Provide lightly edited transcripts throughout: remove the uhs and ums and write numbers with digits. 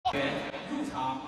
入场。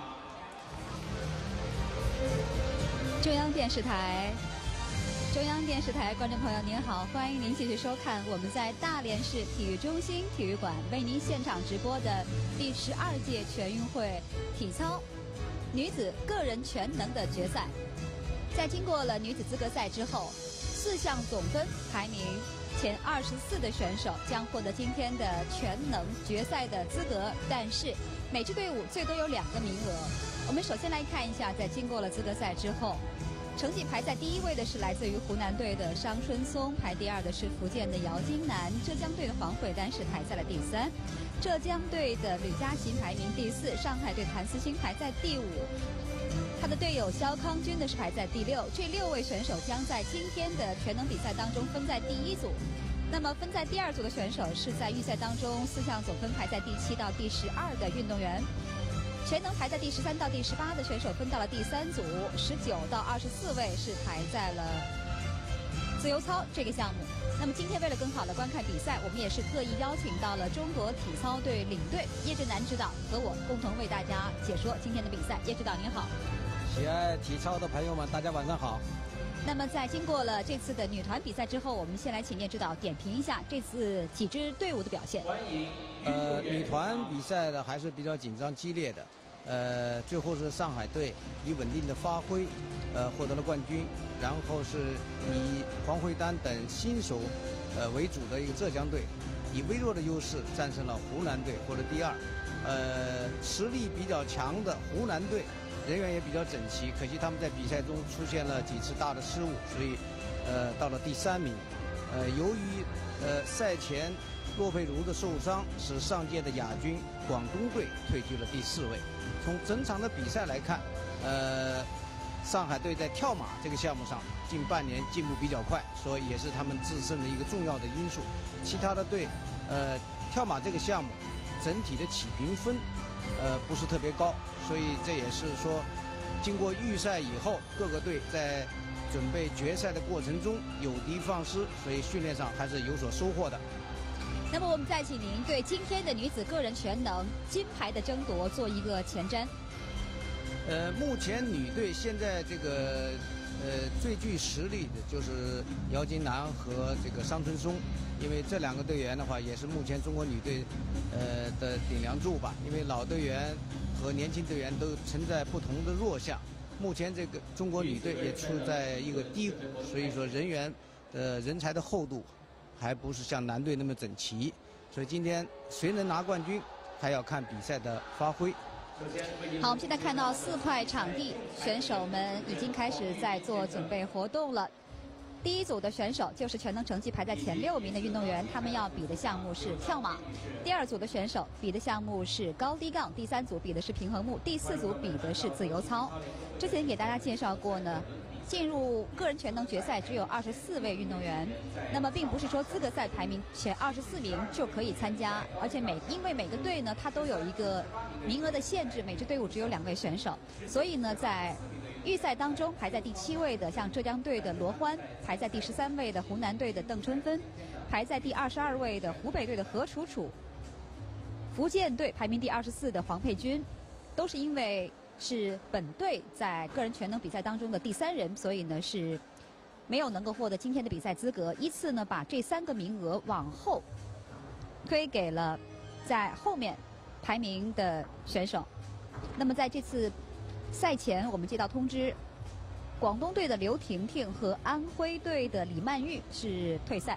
中央电视台观众朋友您好，欢迎您继续收看我们在大连市体育中心体育馆为您现场直播的第12届全运会体操女子个人全能的决赛。在经过了女子资格赛之后，4项总分排名前24的选手将获得今天的全能决赛的资格，但是每支队伍最多有2个名额。我们首先来看一下，在经过了资格赛之后，成绩排在第1位的是来自于湖南队的商春松，排第2的是福建的姚金楠，浙江队的黄慧丹是排在了第3，浙江队的吕佳琪排名第4，上海队谭思欣排在第5，他的队友肖康军呢是排在第6。这6位选手将在今天的全能比赛当中分在第1组。那么分在第2组的选手是在预赛当中4项总分排在第7到第12的运动员。全能排在第13到第18的选手分到了第3组，19到24位是排在了自由操这个项目。那么今天为了更好的观看比赛，我们也是特意邀请到了中国体操队领队叶志南指导和我共同为大家解说今天的比赛。叶指导您好。 喜爱体操的朋友们，大家晚上好。 那么在经过了这次的女团比赛之后，我们先来请叶指导点评一下这次几支队伍的表现。 女团比赛呢还是比较紧张激烈的。最后是上海队以稳定的发挥，获得了冠军。然后是以黄慧丹等新手为主的一个浙江队，以微弱的优势战胜了湖南队，获得第2。实力比较强的湖南队人员也比较整齐，可惜他们在比赛中出现了几次大的失误，所以到了第3名。由于赛前骆佩茹的受伤，使上届的亚军广东队退居了第4位。从整场的比赛来看，上海队在跳马这个项目上近半年进步比较快，所以也是他们制胜的一个重要的因素。其他的队，跳马这个项目整体的起评分，不是特别高，所以这也是说，经过预赛以后，各个队在准备决赛的过程中有的放矢，所以训练上还是有所收获的。 那么我们再请您对今天的女子个人全能金牌的争夺做一个前瞻。 目前女队现在这个最具实力的就是姚金楠和这个商春松，因为这2个队员的话也是目前中国女队的顶梁柱吧，因为老队员和年轻队员都存在不同的弱项。目前这个中国女队也处在一个低谷，所以说人才的厚度还不是像男队那么整齐，所以今天谁能拿冠军，还要看比赛的发挥。 好，我们现在看到4块场地，选手们已经开始在做准备活动了。第1组的选手就是全能成绩排在前6名的运动员，他们要比的项目是跳马。第2组的选手比的项目是高低杠，第3组比的是平衡木，第4组比的是自由操。之前给大家介绍过呢，进入个人全能决赛只有24位运动员，那么并不是说资格赛排名前24名就可以参加，而且因为每个队呢它都有一个名额的限制，每支队伍只有2位选手，所以呢在预赛当中排在第7位的像浙江队的罗欢，排在第13位的湖南队的邓春芬，排在第22位的湖北队的何楚楚，福建队排名第24的黄佩君，都是因为是本队在个人全能比赛当中的第3人，所以呢是没有能够获得今天的比赛资格，依次呢把这3个名额往后推给了在后面排名的选手。那么在这次赛前我们接到通知，广东队的刘婷婷和安徽队的李曼玉是退赛。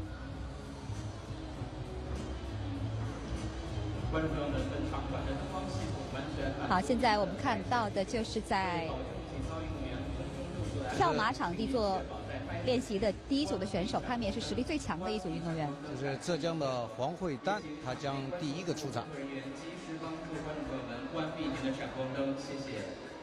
观众朋友们，本场馆的灯光系统完全。 好，现在我们看到的就是在跳马场地做练习的第1组的选手，他们也是实力最强的一组运动员。 这是浙江的黄慧丹，她将第1个出场。 及时帮助观众朋友们关闭您的闪光灯，谢谢。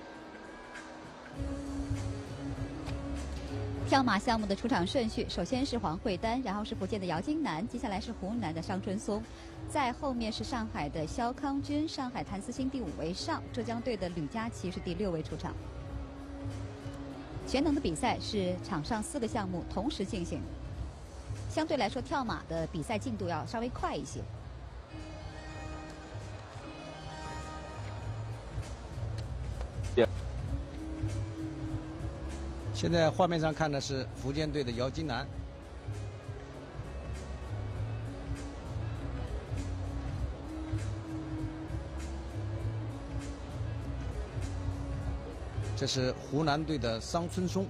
跳马项目的出场顺序，首先是黄慧丹，然后是福建的姚金楠，接下来是湖南的商春松，在后面是上海的肖康军，上海谭思欣第5位上，浙江队的吕佳琪是第6位出场。全能的比赛是场上4个项目同时进行，相对来说跳马的比赛进度要稍微快一些。 现在画面上看的是福建队的姚金楠。这是湖南队的桑春松，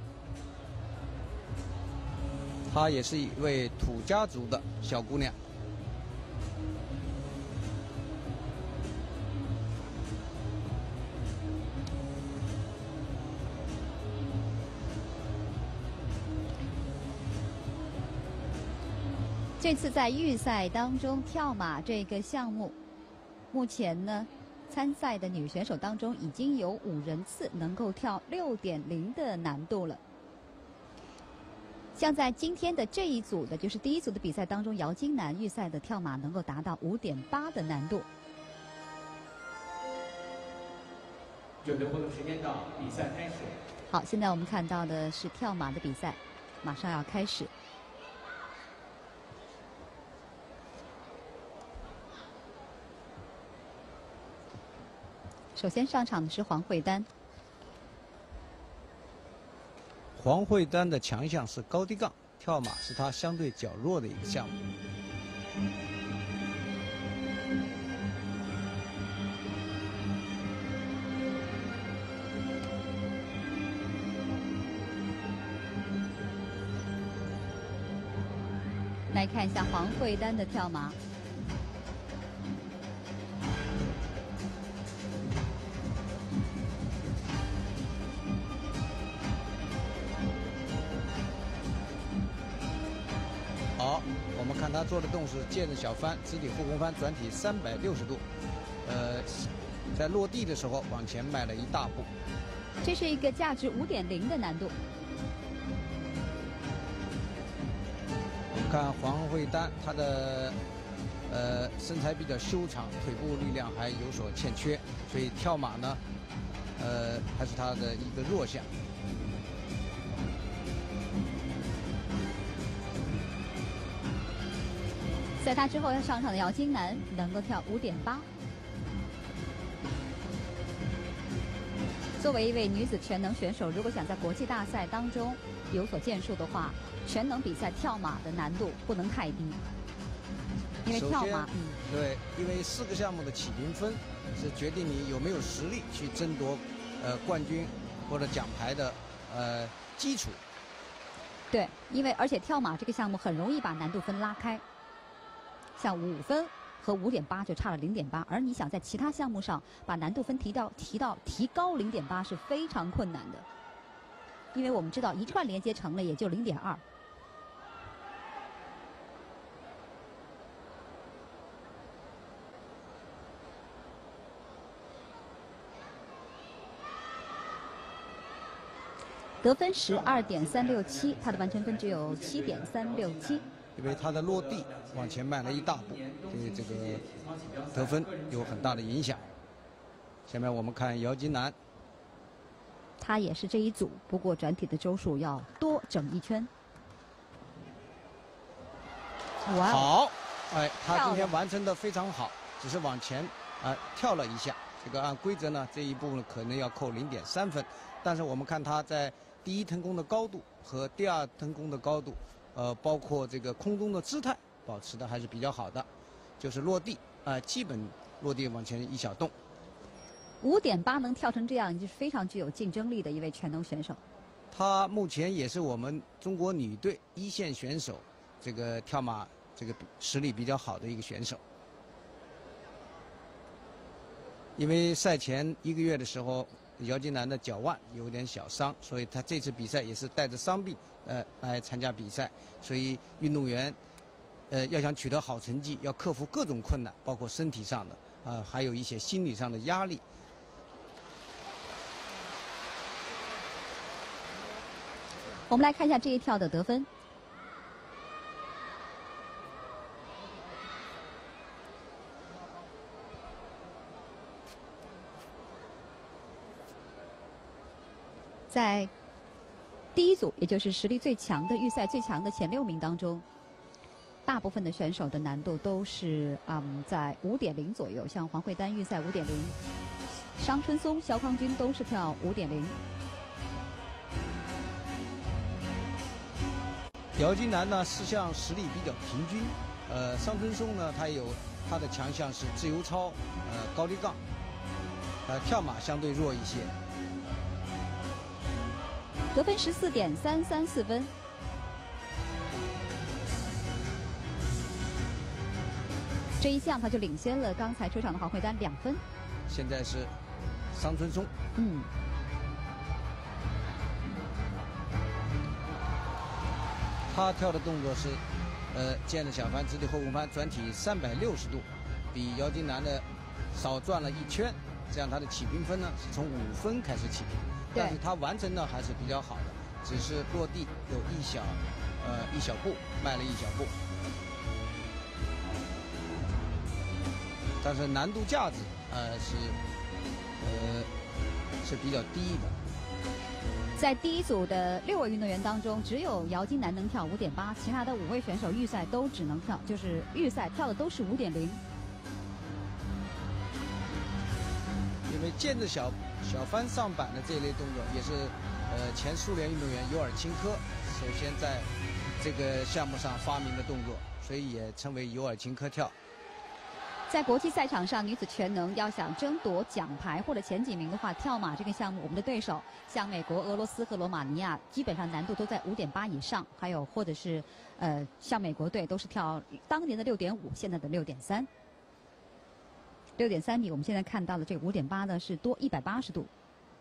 她也是一位土家族的小姑娘。 这次在预赛当中，跳马这个项目，目前呢，参赛的女选手当中已经有5人次能够跳6.0的难度了。像在今天的这一组的，就是第一组的比赛当中，姚金楠预赛的跳马能够达到5.8的难度。 准备活动时间到，比赛开始。 好，现在我们看到的是跳马的比赛，马上要开始。首先上场的是黄慧丹。 黄慧丹的强项是高低杠，跳马是她相对较弱的一个项目。 来看一下黄慧丹的跳马。 好，我们看他做的动是剑刃小翻、直体后空翻、转体360度，在落地的时候往前迈了一大步。 这是一个价值5.0的难度。 我们看黄慧丹，她的身材比较修长，腿部力量还有所欠缺，所以跳马呢，还是她的一个弱项。 在她之后要上场的姚金楠能够跳5.8。作为一位女子全能选手，如果想在国际大赛当中有所建树的话，全能比赛跳马的难度不能太低，因为跳马， 对，因为4个项目的起评分是决定你有没有实力去争夺冠军或者奖牌的基础。 对，因为而且跳马这个项目很容易把难度分拉开，像5分和5.8就差了0.8，而你想在其他项目上把难度分提高0.8是非常困难的，因为我们知道一串连接成了也就0.2。得分12.367，他的完成分只有7.367。 因为他的落地往前迈了一大步，对这个得分有很大的影响。下面我们看姚金楠， 他也是这一组，不过转体的周数要多整1圈。哇， 好，哎，他今天完成的非常好，只是往前跳了一下。这个按规则呢，这一步呢可能要扣0.3分，但是我们看他在第一腾空的高度和第2腾空的高度。包括这个空中的姿态保持的还是比较好的，就是落地基本落地往前一小动。 5.8能跳成这样，就是非常具有竞争力的一位全能选手。 她目前也是我们中国女队1线选手，这个跳马这个实力比较好的一个选手。因为赛前1个月的时候，姚金楠的脚腕有点小伤，所以她这次比赛也是带着伤病来参加比赛。所以运动员要想取得好成绩，要克服各种困难，包括身体上的还有一些心理上的压力。 我们来看一下这一跳的得分。在第一组，也就是实力最强的预赛最强的前6名当中，大部分的选手的难度都是在5.0左右。像黄慧丹预赛5.0， 商春松、肖康军都是跳5.0。 姚金楠呢，四项实力比较平均。商春松呢，他有他的强项是自由操，高低杠，跳马相对弱一些。 得分14.334分。这一项他就领先了刚才出场的黄慧丹2分。 现在是商春松。他跳的动作是，毽子小翻、直体后空翻、转体360度，比姚金楠的少转了1圈，这样他的起评分呢是从5分开始起评，但是他完成的还是比较好的，只是落地有一小步，迈了一小步，但是难度价值是比较低的。 在第一组的6位运动员当中，只有姚金楠能跳5.8，其他的5位选手预赛都只能跳，就是预赛跳的都是5.0。 因为毽子小翻上板的这一类动作，也是前苏联运动员尤尔钦科首先在这个项目上发明的动作，所以也称为尤尔钦科跳。 在国际赛场上，女子全能要想争夺奖牌或者前几名的话，跳马这个项目，我们的对手像美国、俄罗斯和罗马尼亚，基本上难度都在5.8以上，还有或者是像美国队都是跳当年的6.5，现在的6.3。6.3米，我们现在看到的这个5.8呢是多180度。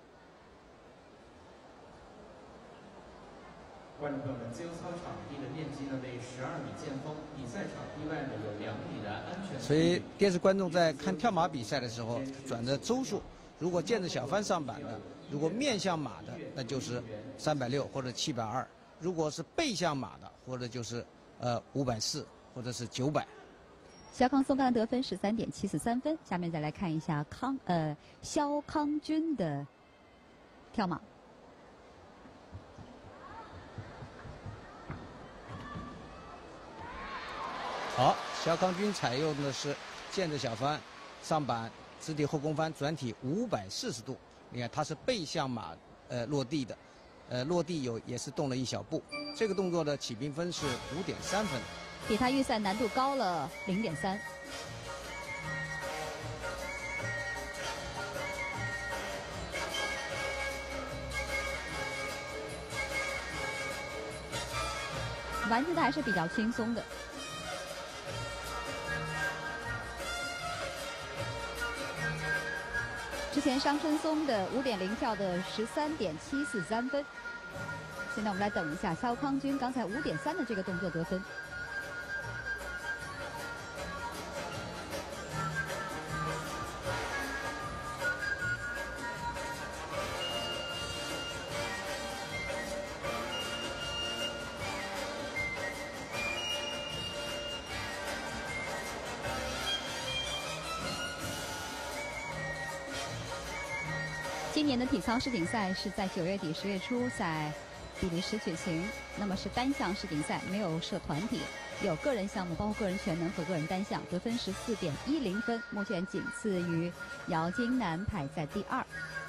观众朋友们，自由操场地的面积呢为12米见方，比赛场地外呢有2米的安全。 所以电视观众在看跳马比赛的时候，转的周数，如果毽子小翻上板的，如果面向马的，那就是360或者720；如果是背向马的，或者就是540或者是900。 肖康松刚才得分13.743分，下面再来看一下肖康军的跳马。 好，肖康军采用的是毽子小翻上板直体后空翻转体540度，你看他是背向马落地的，落地也是动了一小步，这个动作的起评分是5.3分， 比他预赛难度高了0.3。完成的还是比较轻松的。之前商春松的5.0跳的13.743分，现在我们来等一下肖康军刚才5.3的这个动作得分。今年的体操世锦赛是在9月底10月初在比利时举行，那么是单项世锦赛，没有设团体，有个人项目，包括个人全能和个人单项，得分14.10分，目前仅次于姚金楠，排在第2。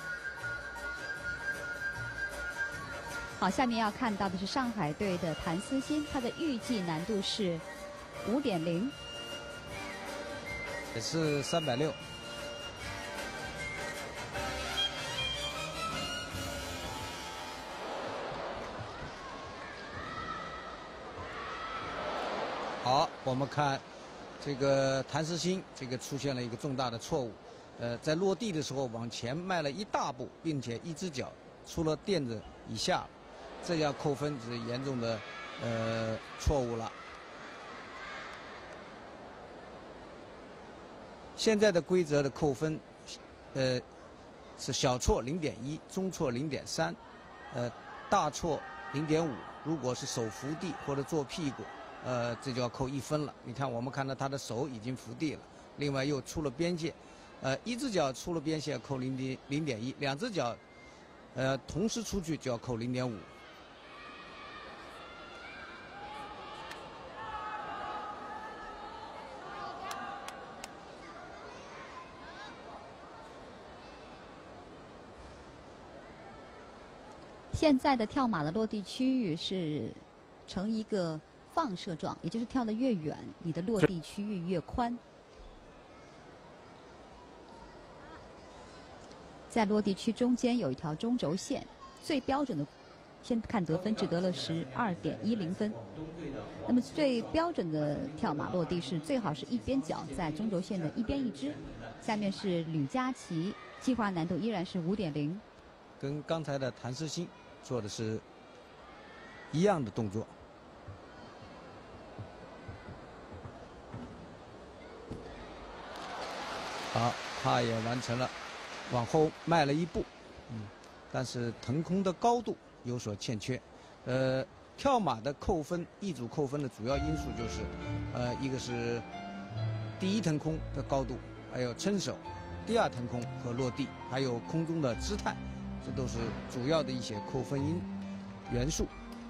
好，下面要看到的是上海队的谭思欣，她的预计难度是5.0， 也是360。好，我们看这个谭思欣，这个出现了一个重大的错误，在落地的时候往前迈了一大步，并且一只脚出了垫子以下，这要扣分，是严重的错误了。现在的规则的扣分，是小错0.1，中错0.3，大错0.5。如果是手扶地或者坐屁股，这就要扣1分了。你看，我们看到他的手已经扶地了，另外又出了边界，一只脚出了边线扣0.1，两只脚，同时出去就要扣0.5。 现在的跳马的落地区域是呈一个放射状，也就是跳得越远，你的落地区域越宽。在落地区中间有一条中轴线，最标准的，先看得分，只得了12.10分。那么最标准的跳马落地是最好是一边脚在中轴线的一边一只。下面是吕佳琪，计划难度依然是5.0。 跟刚才的谭诗欣做的是一样的动作。好，他也完成了，往后迈了一步，但是腾空的高度有所欠缺。跳马的扣分，一组扣分的主要因素就是，一个是第一腾空的高度，还有撑手，第二腾空和落地，还有空中的姿态，这都是主要的一些扣分元素。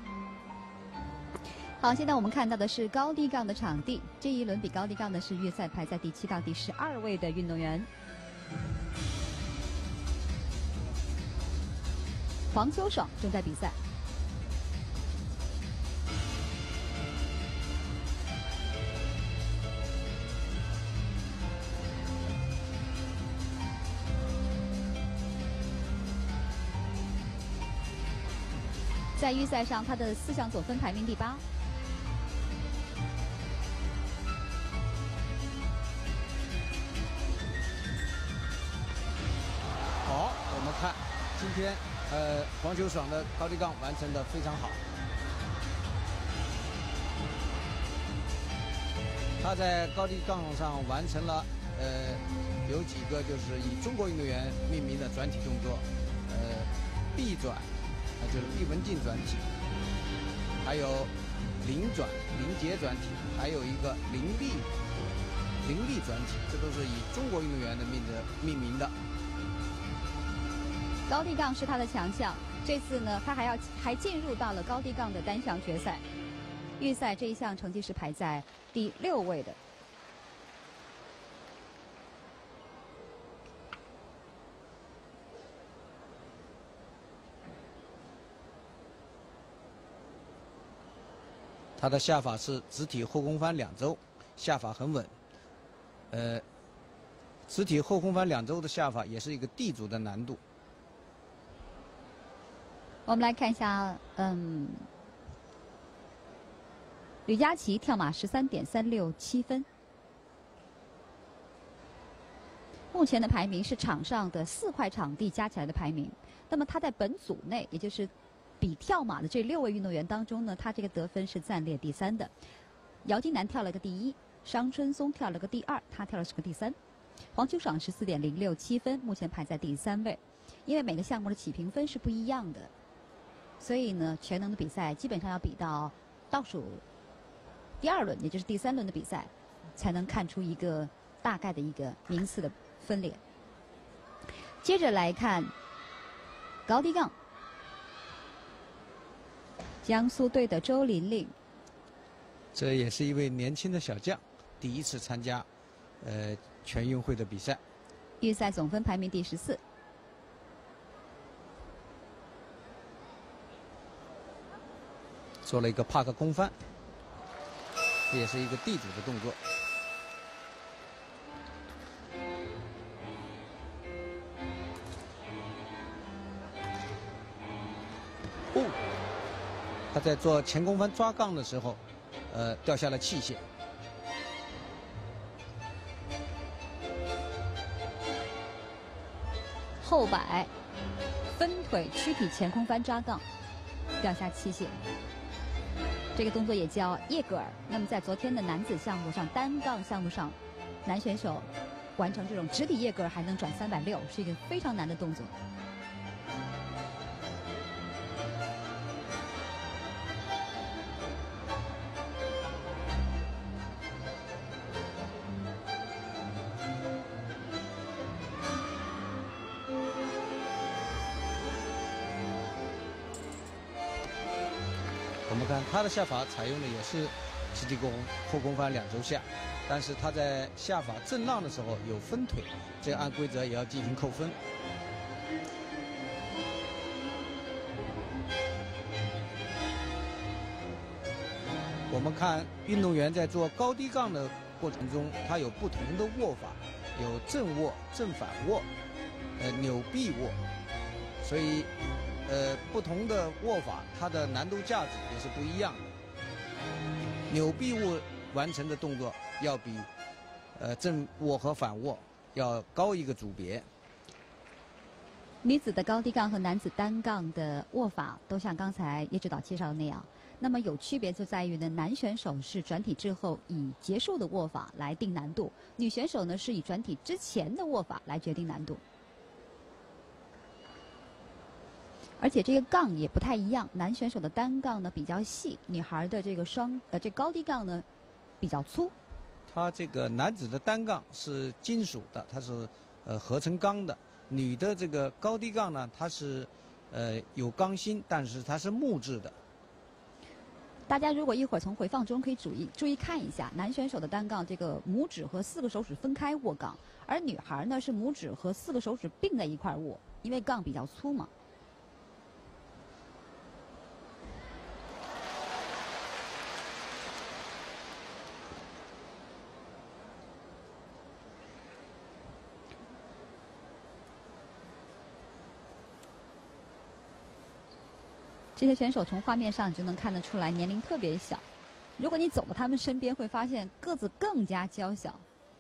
好，现在我们看到的是高低杠的场地，这一轮比高低杠的是预赛排在第7到第12位的运动员。黄秋爽正在比赛。在预赛上，他的4项总分排名第8。 好，我们看今天黄秋爽的高低杠完成的非常好。他在高低杠上完成了有几个就是以中国运动员命名的转体动作，B 转。就是臂纹镜转体，还有零转、零节转体，还有一个零力转体，这都是以中国运动员的命名的。 高低杠是他的强项，这次呢，他还进入到了高低杠的单项决赛。预赛这一项成绩是排在第6位的。 他的下法是直体后空翻2周，下法很稳。直体后空翻2周的下法也是一个 D 组的难度。 我们来看一下，吕佳琪跳马13.367分，目前的排名是场上的4块场地加起来的排名。那么他在本组内，也就是比跳马的这6位运动员当中呢，他这个得分是暂列第3的。姚金楠跳了个第1，商春松跳了个第2，他跳的是个第3。黄秋爽14.067分，目前排在第3位。因为每个项目的起评分是不一样的，所以呢，全能的比赛基本上要比到倒数第2轮，也就是第3轮的比赛，才能看出一个大概的一个名次的分裂。接着来看高低杠。江苏队的周琳琳， 这也是一位年轻的小将，第一次参加全运会的比赛。 预赛总分排名第14。 做了一个帕克空翻，这也是一个 D 组的动作。他在做前空翻抓杠的时候，掉下了器械。 后摆分腿躯体前空翻抓杠，掉下器械。这个动作也叫叶格尔。那么在昨天的男子项目上，单杠项目上，男选手完成这种直体叶格尔还能转360，是一个非常难的动作。 我们看他的下法采用的也是直体后空翻2周下，但是他在下法正浪的时候有分腿，这按规则也要进行扣分。 我们看运动员在做高低杠的过程中，他有不同的握法，有正握、正反握，扭臂握，所以不同的握法，它的难度价值也是不一样的。扭臂握完成的动作要比正握和反握要高一个组别。 女子的高低杠和男子单杠的握法都像刚才叶指导介绍的那样，那么有区别就在于呢，男选手是转体之后以结束的握法来定难度，女选手呢是以转体之前的握法来决定难度。而且这个杠也不太一样，男选手的单杠呢比较细，女孩的这个这高低杠呢比较粗。 它这个男子的单杠是金属的，它是合成钢的。女的这个高低杠呢，它是有钢芯，但是它是木质的。 大家如果一会儿从回放中可以注意看一下，男选手的单杠这个拇指和4个手指分开握杠，而女孩呢是拇指和4个手指并在一块握，因为杠比较粗嘛。这些选手从画面上你就能看得出来，年龄特别小。如果你走到他们身边，会发现个子更加娇小。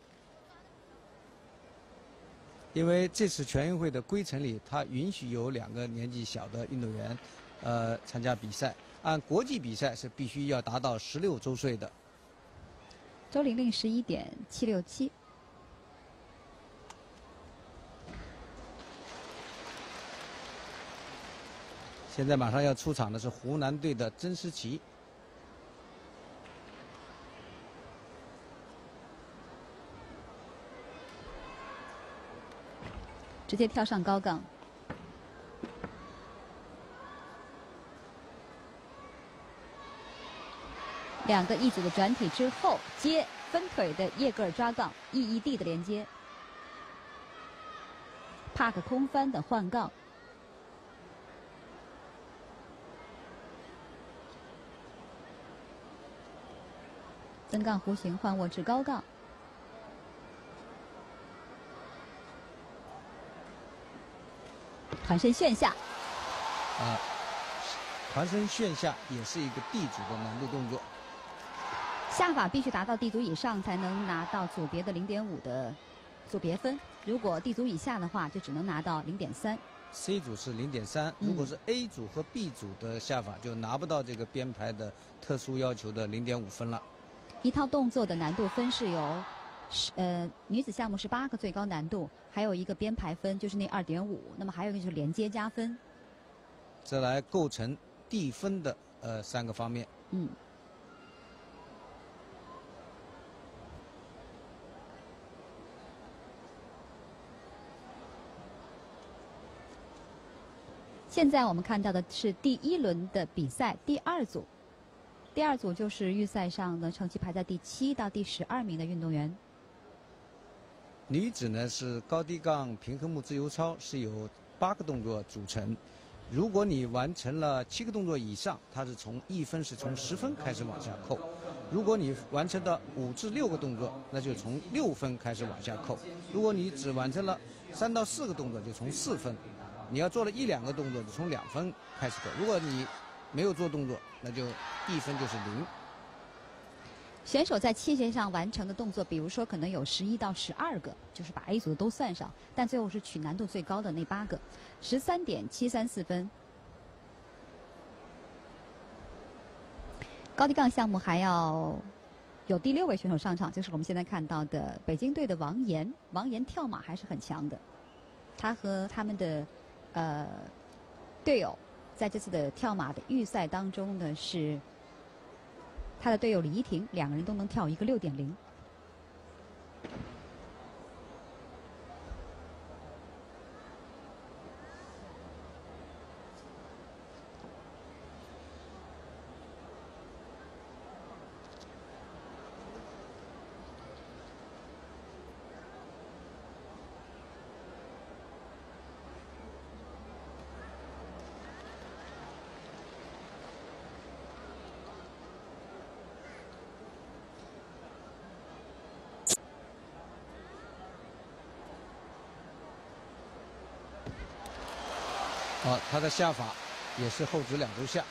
因为这次全运会的规程里，它允许有2个年纪小的运动员，参加比赛。按国际比赛是必须要达到16周岁的。 周玲玲11.767。 现在马上要出场的是湖南队的曾诗琦。 直接跳上高杠。2个一组的转体之后，接分腿的叶格尔抓杠 ，EED 的连接 ，Park 空翻的换杠。增杠弧形换握至高杠，团身旋下。 团身旋下也是一个 D 组的难度动作。 下法必须达到 D 组以上才能拿到组别的0.5的组别分，如果 D 组以下的话，就只能拿到0.3。 C 组是0.3，如果是 A 组和 B 组的下法，就拿不到这个编排的特殊要求的0.5分了。 一套动作的难度分是由，女子项目是8个最高难度，还有一个编排分就是那2.5，那么还有一个就是连接加分， 这来构成递分的3个方面。 现在我们看到的是第1轮的比赛第2组。第2组就是预赛上的成绩排在第7到第12名的运动员。 女子呢是高低杠平衡木自由操，是由8个动作组成。如果你完成了7个动作以上，它是从1分是从10分开始往下扣；如果你完成到5至6个动作，那就从6分开始往下扣；如果你只完成了3到4个动作，就从4分；你要做了1、2个动作，就从2分开始扣。如果你没有做动作，那就1分就是0。 选手在器械上完成的动作，比如说可能有11到12个，就是把 A 组的都算上，但最后是取难度最高的那8个，13.734分。高低杠项目还要有第6位选手上场，就是我们现在看到的北京队的王岩。王岩跳马还是很强的，他和他们的队友在这次的跳马的预赛当中呢，是他的队友李依婷，2个人都能跳一个6.0。 好，他的下法也是后指2周下，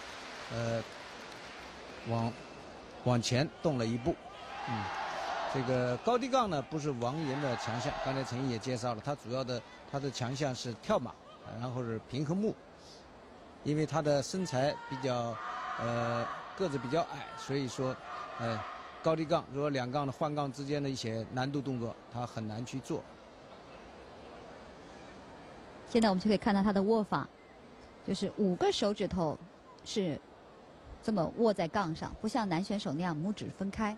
往前动了一步。这个高低杠呢不是王岩的强项，刚才陈毅也介绍了，他的强项是跳马，然后是平衡木。因为他的身材比较个子比较矮，所以说高低杠如果2杠的换杠之间的一些难度动作，他很难去做。 现在我们就可以看到他的握法，就是5个手指头是这么握在杠上，不像男选手那样拇指分开。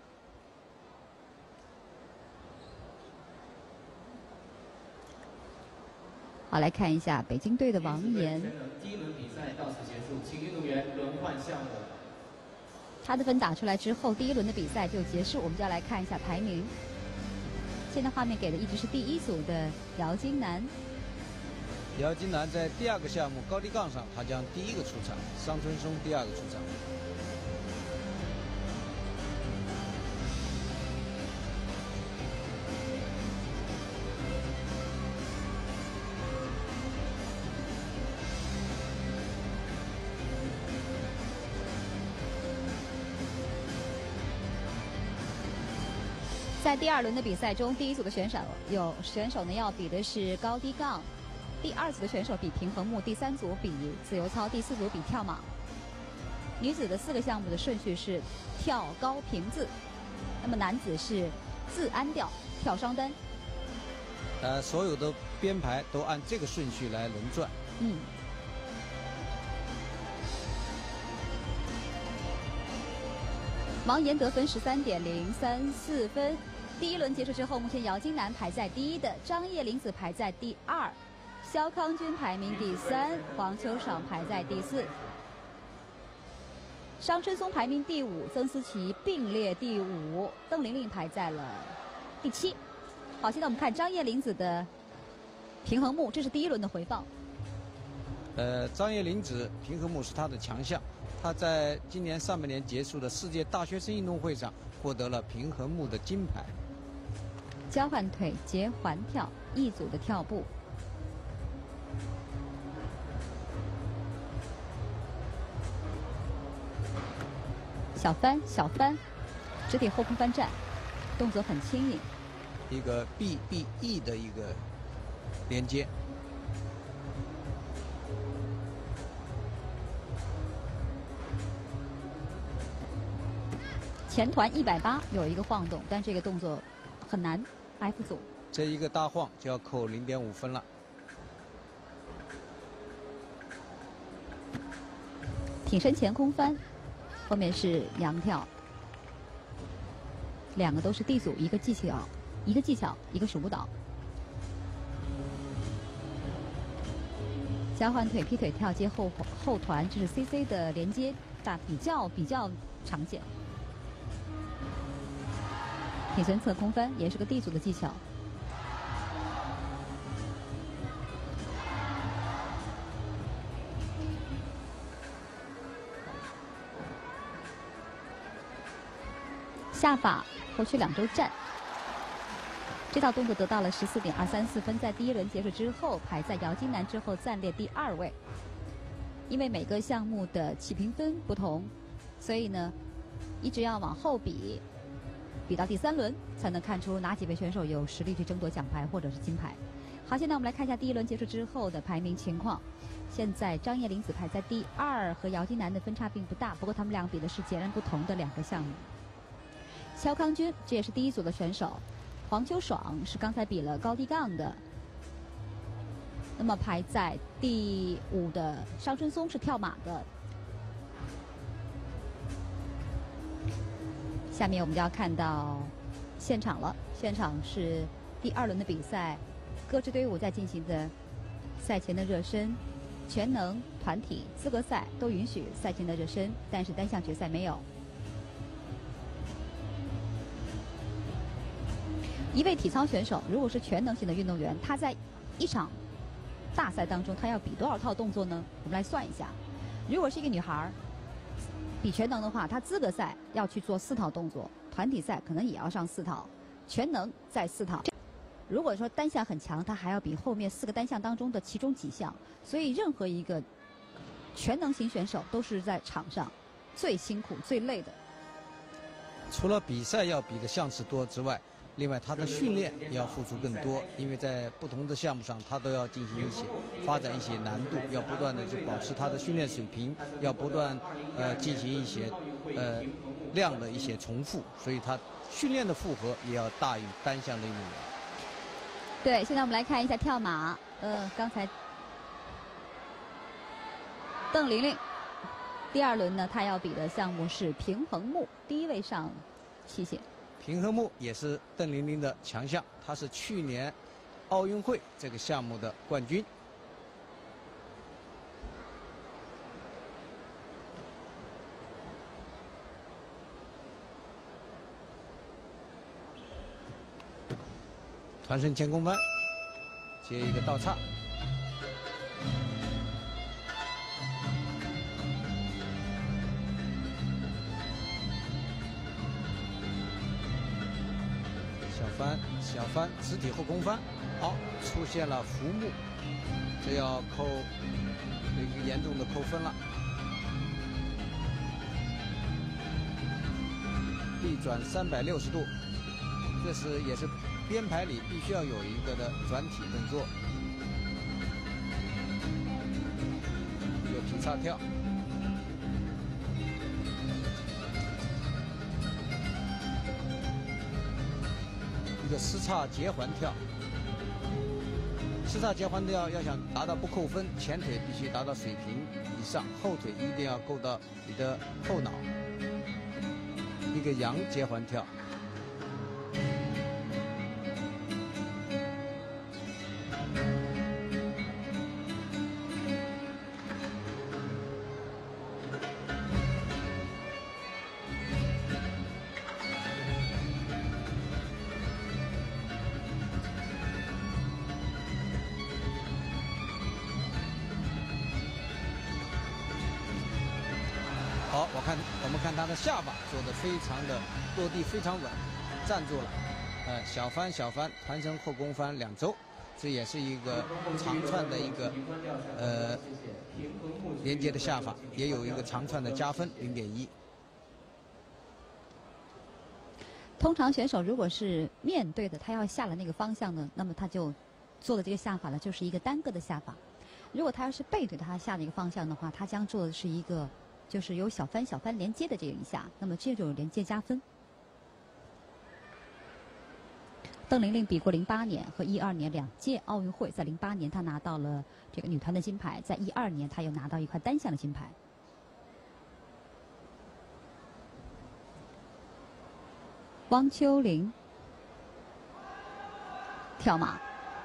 好，来看一下北京队的王岩。 第1轮比赛到此结束，请运动员轮换项目。 他的分打出来之后，第1轮的比赛就结束。我们就要来看一下排名。现在画面给的一直是第1组的姚金楠。 姚金楠在第2个项目高低杠上，他将第1个出场，商春松第2个出场。 在第2轮的比赛中，第1组的选手呢要比的是高低杠，第2组的选手比平衡木，第3组比自由操，第4组比跳马。女子的4个项目的顺序是跳高平字，那么男子是自安吊跳双单。 所有的编排都按这个顺序来轮转。 王岩得分13.034分。第1轮结束之后，目前姚金楠排在第1的，张叶玲子排在第2，肖康军排名第3，黄秋爽排在第4，商春松排名第5，曾思琪并列第5，邓玲玲排在了第7。好，现在我们看张叶玲子的平衡木，这是第1轮的回放。 张叶玲子平衡木是她的强项，她在今年上半年结束的世界大学生运动会上获得了平衡木的金牌。 交换腿结环跳一组的跳步，小翻，肢体后空翻站，动作很轻盈。 一个 BBE 的一个连接。 前团180有一个晃动，但这个动作很难 F 组。 这一个大晃就要扣0.5分了。 挺身前空翻，后面是仰跳，2个都是 D 组，一个技巧，一个手舞蹈。交换腿劈腿跳接后团，这是 CC 的连接，比较常见。挺身侧空翻也是个 D 组的技巧。下法后屈2周站，这套动作得到了14.234分，在第1轮结束之后排在姚金楠之后暂列第2位。因为每个项目的起评分不同，所以呢一直要往后比到第3轮才能看出哪几位选手有实力去争夺奖牌或者是金牌。好，现在我们来看一下第1轮结束之后的排名情况。现在张叶玲子排在第2，和姚金楠的分差并不大，不过他们俩比的是截然不同的2个项目。肖康军这也是第1组的选手，黄秋爽是刚才比了高低杠的。那么排在第5的商春松是跳马的。下面我们就要看到现场了，现场是第2轮的比赛，各支队伍在进行的赛前的热身，全能、团体、资格赛都允许赛前的热身，但是单项决赛没有。一位体操选手如果是全能型的运动员，他在一场大赛当中他要比多少套动作呢？我们来算一下，如果是一个女孩比全能的话，她资格赛要去做4套动作，团体赛可能也要上4套，全能再4套。 如果说单项很强，它还要比后面4个单项当中的其中几项。所以任何一个全能型选手都是在场上最辛苦、最累的。 除了比赛要比的项次多之外，另外他的训练也要付出更多，因为在不同的项目上，他都要进行发展一些难度，要不断的去保持他的训练水平，要不断进行一些量的一些重复，所以他训练的负荷也要大于单项的运动员。 对，现在我们来看一下跳马。刚才邓玲玲第2轮呢，她要比的项目是平衡木，第1位上器械。 平衡木也是邓玲玲的强项，她是去年奥运会这个项目的冠军。团身前空翻，接一个倒叉。小翻，直体后空翻，好，出现了浮木，这要扣一个严重的扣分了。臂转360度，这也是编排里必须要有一个的转体动作。一个劈叉跳。一个丝叉结环跳，丝叉结环跳要想达到不扣分，前腿必须达到水平以上，后腿一定要够到你的后脑。一个阳结环跳，好，我们看他的下巴做的非常的落地非常稳，站住了。小翻，团身后空翻2周，这也是一个长串的一个连接的下法，也有一个长串的加分0.1。 通常选手如果是面对的他要下的那个方向呢，那么他就做的这个下法呢就是一个单个的下法。如果他要是背对着他下的一个方向的话，他将做的是一个就是有小翻连接的这一下，那么这种连接加分。邓玲玲比过08年和12年2届奥运会，在08年她拿到了这个女团的金牌，在12年她又拿到一块单项的金牌。汪秋玲跳马。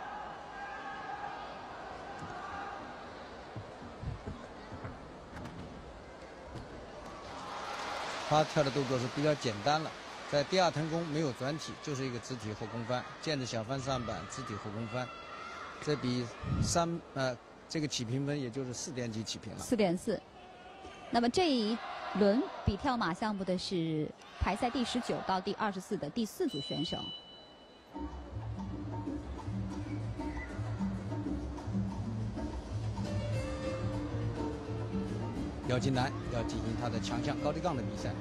他跳的动作是比较简单了，在第2腾空没有转体，就是一个直体后空翻，毽子小翻上板，直体后空翻。这比这个起评分也就是4点几起评了。 4.4。那么这一轮比跳马项目的是排在第19到第24的第4组选手。 姚金楠要进行他的强项高低杠的比赛。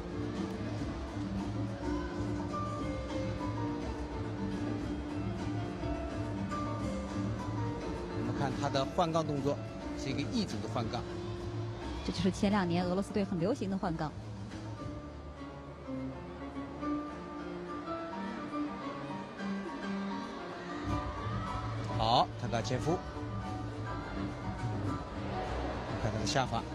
我们看他的换杠动作是一个一组的换杠， 这就是前2年俄罗斯队很流行的换杠。 好，看到前夫，看他的下法。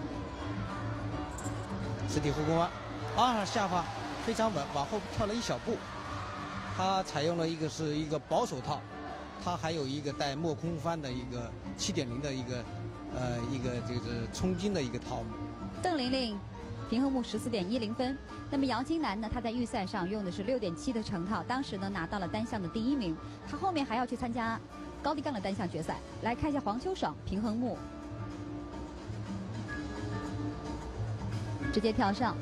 直体后空翻，下法非常稳，往后跳了1小步。他采用了一个保手套，他还有一个带没空翻的一个7.0的一个就是冲金的一个套路。 邓玲玲平衡木14.10分，那么姚金楠呢？他在预赛上用的是6.7的成套，当时呢拿到了单项的第1名。他后面还要去参加高低杠的单项决赛。来看一下黄秋爽平衡木。直接跳上，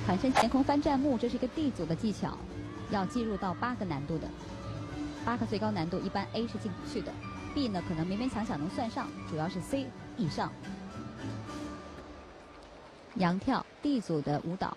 盘身前空翻站木，这是一个 D 组的技巧，要进入到8个难度的，8个最高难度，一般 A 是进不去的 ，B 呢可能勉勉强强能算上，主要是 C 以上。仰跳 D 组的舞蹈。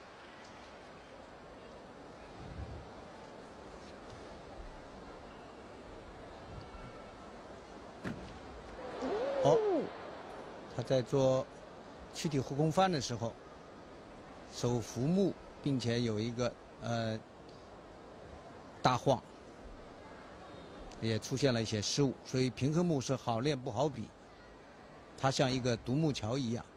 哦，他在做躯体后空翻的时候，手扶木，并且有一个大晃，也出现了一些失误，所以平衡木是好练不好比，它像一个独木桥一样。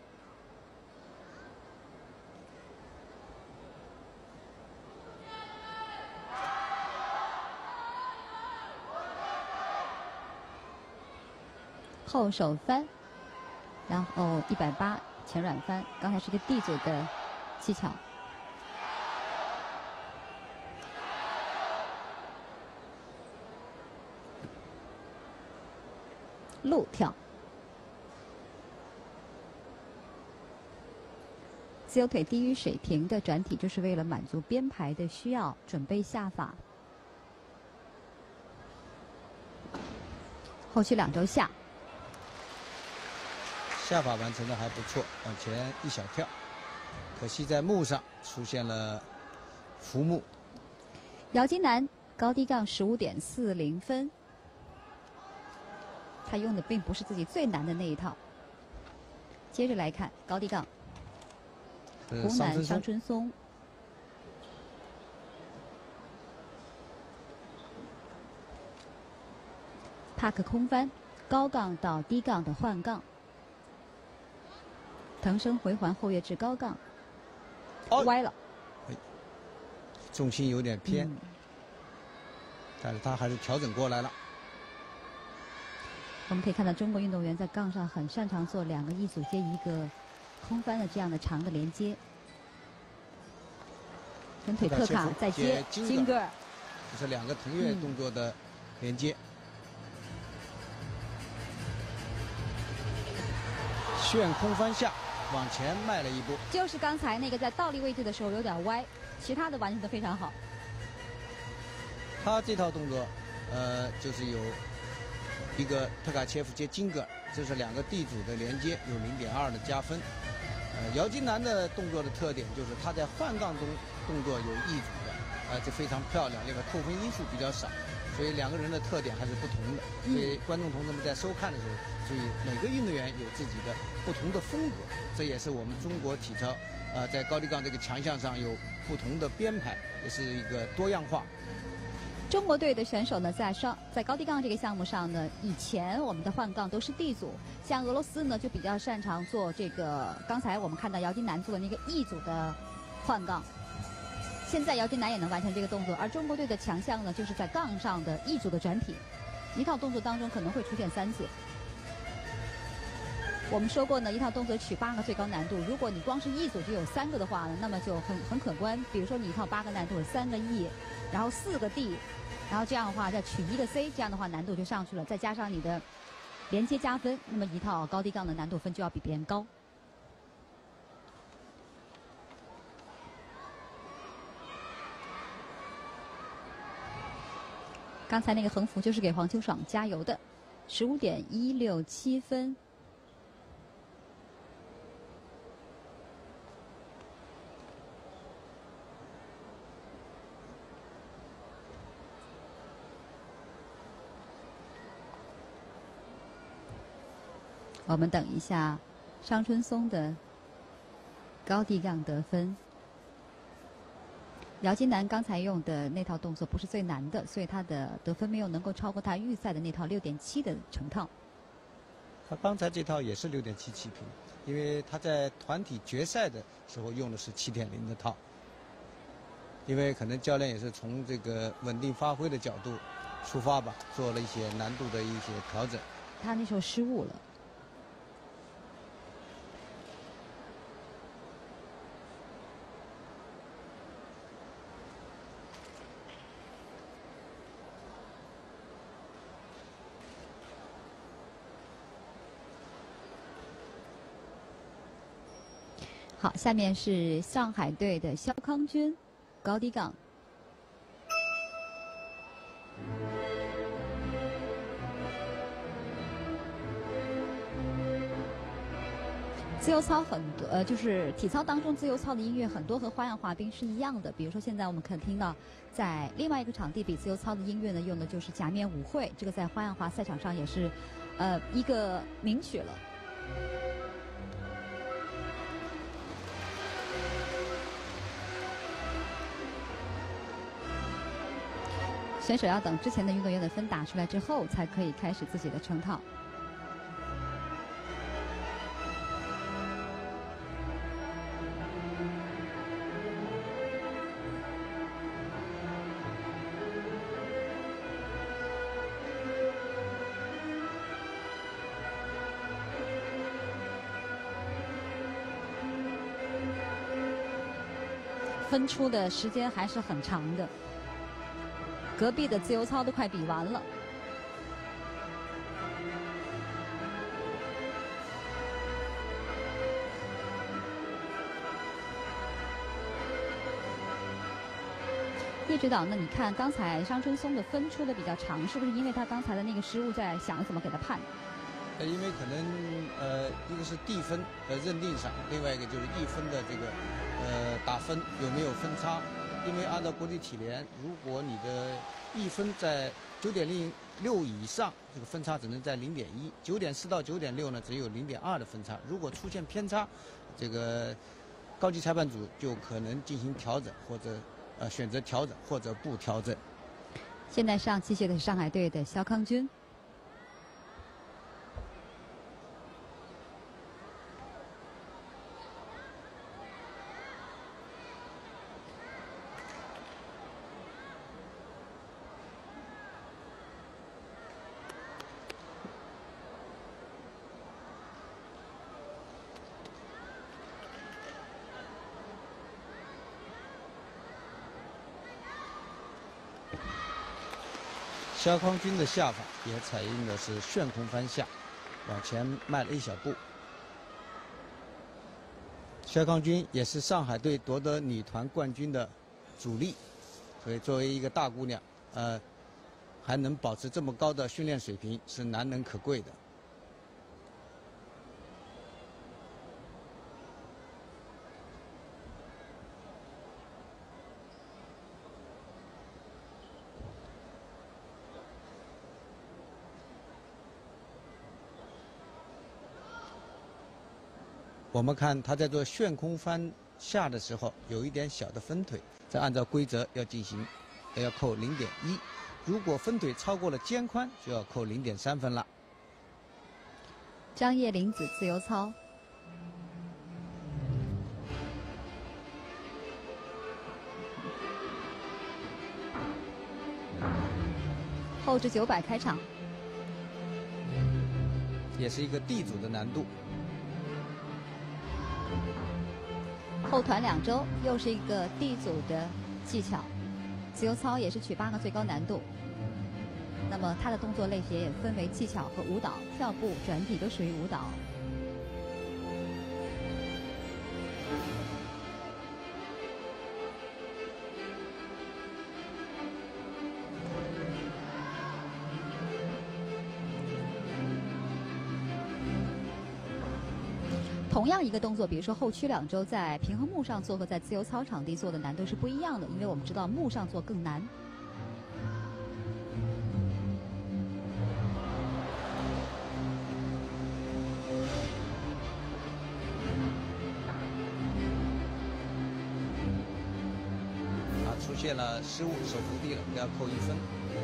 后手翻，然后180前软翻，刚才是个 D 组的技巧。路跳，自由腿低于水平的转体，就是为了满足编排的需要，准备下法。后屈2周下。 下法完成的还不错，往前一小跳，可惜在木上出现了浮木。 姚金楠高低杠15.40分，他用的并不是自己最难的那一套。接着来看高低杠，湖南商春松。帕克空翻，高杠到低杠的换杠。腾升回环后跃至高杠，歪了， 重心有点偏，但是他还是调整过来了。 我们可以看到中国运动员在杠上很擅长做2个一组接一个空翻的这样的长的连接，跟腿特卡再接金戈尔， 这是2个腾跃动作的连接。旋空翻下。往前迈了一步， 就是刚才那个在倒立位置的时候有点歪，其他的完成的非常好。 他这套动作，就是有一个特卡切夫接金戈尔，这是2个 D 组的连接，有0.2的加分。姚金楠的动作的特点就是他在换杠中动作有一组的，这非常漂亮，另外扣分因素比较少，所以2个人的特点还是不同的。所以观众同志们在收看的时候，注意每个运动员有自己的不同的风格，这也是我们中国体操在高低杠这个强项上有不同的编排，也是一个多样化。 中国队的选手呢，在高低杠这个项目上呢，以前我们的换杠都是 D 组，像俄罗斯呢就比较擅长做这个，刚才我们看到姚金楠做的那个 E 组的换杠。现在姚金楠也能完成这个动作，而中国队的强项呢，就是在杠上的 E 组的转体，一套动作当中可能会出现3次。我们说过呢，一套动作取8个最高难度，如果你光是 E 组就有3个的话呢，那么就很可观。比如说你一套8个难度有3个 E， 然后4个 D， 然后这样的话再取1个 C， 这样的话难度就上去了，再加上你的连接加分，那么一套高低杠的难度分就要比别人高。刚才那个横幅就是给黄秋爽加油的，15.167分。我们等一下商春松的高低杠得分。姚金楠刚才用的那套动作不是最难的，所以他的得分没有能够超过他预赛的那套6.7的成套。 他刚才这套也是6.7起平，因为他在团体决赛的时候用的是7.0的套。因为可能教练也是从这个稳定发挥的角度出发吧，做了一些难度的一些调整。 他那时候失误了。 好，下面是上海队的肖康军，高低杠。自由操很多，就是体操当中自由操的音乐很多和花样滑冰是一样的。比如说现在我们可以听到，在另外一个场地比自由操的音乐呢，用的就是假面舞会，这个在花样滑赛场上也是，一个名曲了。选手要等之前的运动员的分打出来之后，才可以开始自己的成套。分出的时间还是很长的。隔壁的自由操都快比完了。叶指导，那你看刚才张春松的分出的比较长，是不是因为他刚才的那个失误在想怎么给他判？ 因为可能一个是地分认定上，另外一个就是一分的这个打分有没有分差。因为按照国际体联，如果你的一分在9.06以上，这个分差只能在0.1；9.4到9.6呢，只有0.2的分差。如果出现偏差，这个高级裁判组就可能进行调整，或者选择调整或者不调整。 现在上器械的是上海队的肖康军。 肖康军的下法也采用的是旋空翻下，往前迈了一小步。肖康军也是上海队夺得女团冠军的主力，所以作为一个大姑娘，还能保持这么高的训练水平是难能可贵的。我们看他在做旋空翻下的时候，有一点小的分腿，这按照规则要进行，要扣0.1。如果分腿超过了肩宽，就要扣0.3分了。 张叶林子自由操。后置900开场， 也是一个 D 组的难度。 后团2周，又是一个 D 组的技巧。自由操也是取8个最高难度。那么它的动作类别也分为技巧和舞蹈，跳步、转体都属于舞蹈。同样一个动作，比如说后屈2周，在平衡木上做和在自由操场地做的难度是不一样的，因为我们知道木上做更难。 出现了失误，手扶地了，要扣1分。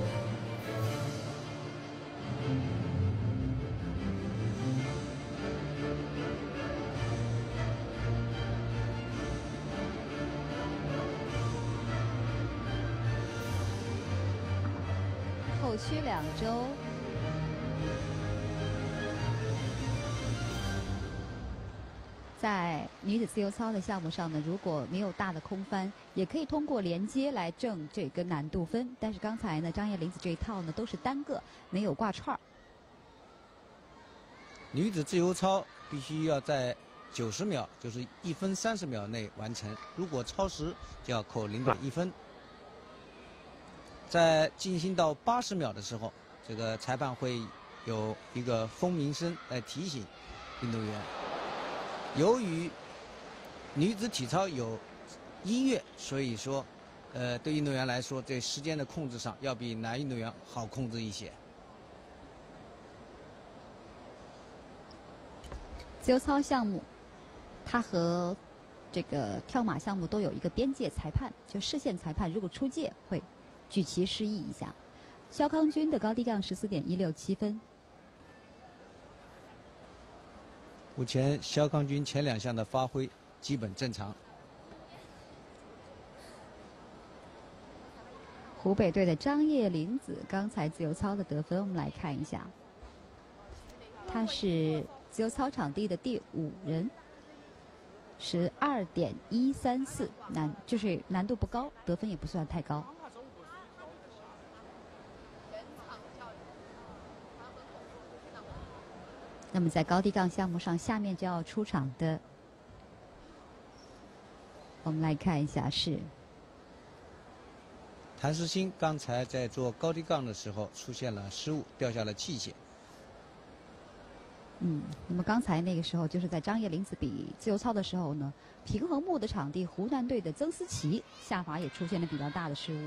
后屈2周。在女子自由操的项目上呢，如果没有大的空翻，也可以通过连接来挣这个难度分。但是刚才呢，张叶林子这一套呢都是单个，没有挂串儿。 女子自由操必须要在 90秒，就是1分30秒内完成。如果超时，就要扣0.1分。在进行到80秒的时候，这个裁判会有一个蜂鸣声来提醒运动员。由于女子体操有音乐，所以说，对运动员来说，对时间的控制上要比男运动员好控制一些。 自由操项目，它和这个跳马项目都有一个边界裁判，就视线裁判如果出界会举旗示意一下。肖康军的高低杠14.167分。 目前肖康军前2项的发挥基本正常。 湖北队的张叶林子刚才自由操的得分，我们来看一下，他是自由操场地的第5人，12.134，就是难度不高，得分也不算太高。那么在高低杠项目上，下面就要出场的，我们来看一下是谭诗鑫刚才在做高低杠的时候出现了失误，掉下了器械。 那么刚才那个时候就是在张叶林子比自由操的时候呢，平衡木的场地湖南队的曾思琪下法也出现了比较大的失误。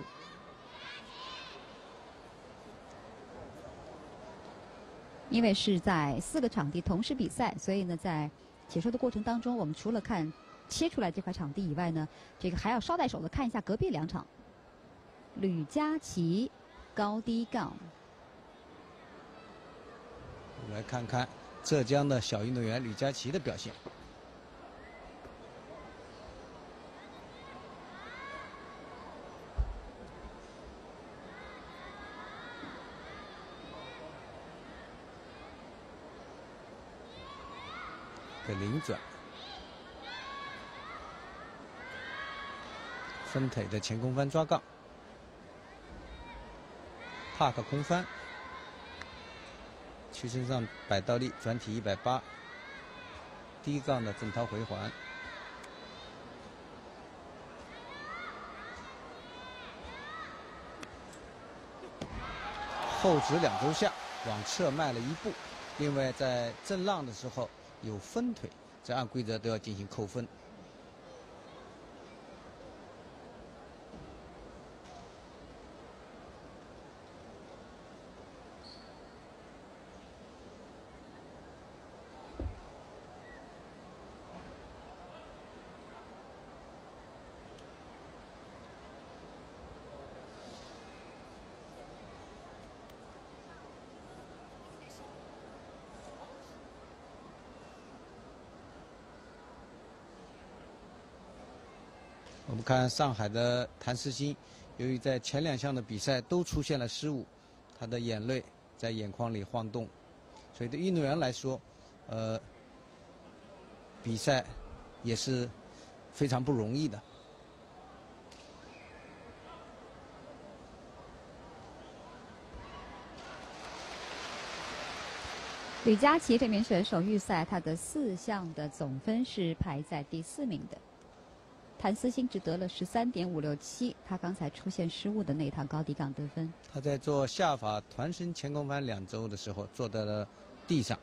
因为是在4个场地同时比赛，所以呢，在解说的过程当中，我们除了看切出来这块场地以外呢，这个还要捎带手的看一下隔壁2场。吕佳琪高低杠， 我们来看看浙江的小运动员吕佳琪的表现。个零转，分腿的前空翻抓杠，帕克空翻，屈身上摆倒立转体180，低杠的正掏回环，后直2周下，往侧迈了1步。另外，在正浪的时候有分腿，这按规则都要进行扣分。我们看上海的谭诗鑫，由于在前2项的比赛都出现了失误，他的眼泪在眼眶里晃动，所以对运动员来说，比赛也是非常不容易的。 吕佳琪这名选手预赛他的4项的总分是排在第4名的。谭思鑫只得了13.567，他刚才出现失误的那趟高低杠得分。 他在做下法团身前空翻2周的时候坐在了地上。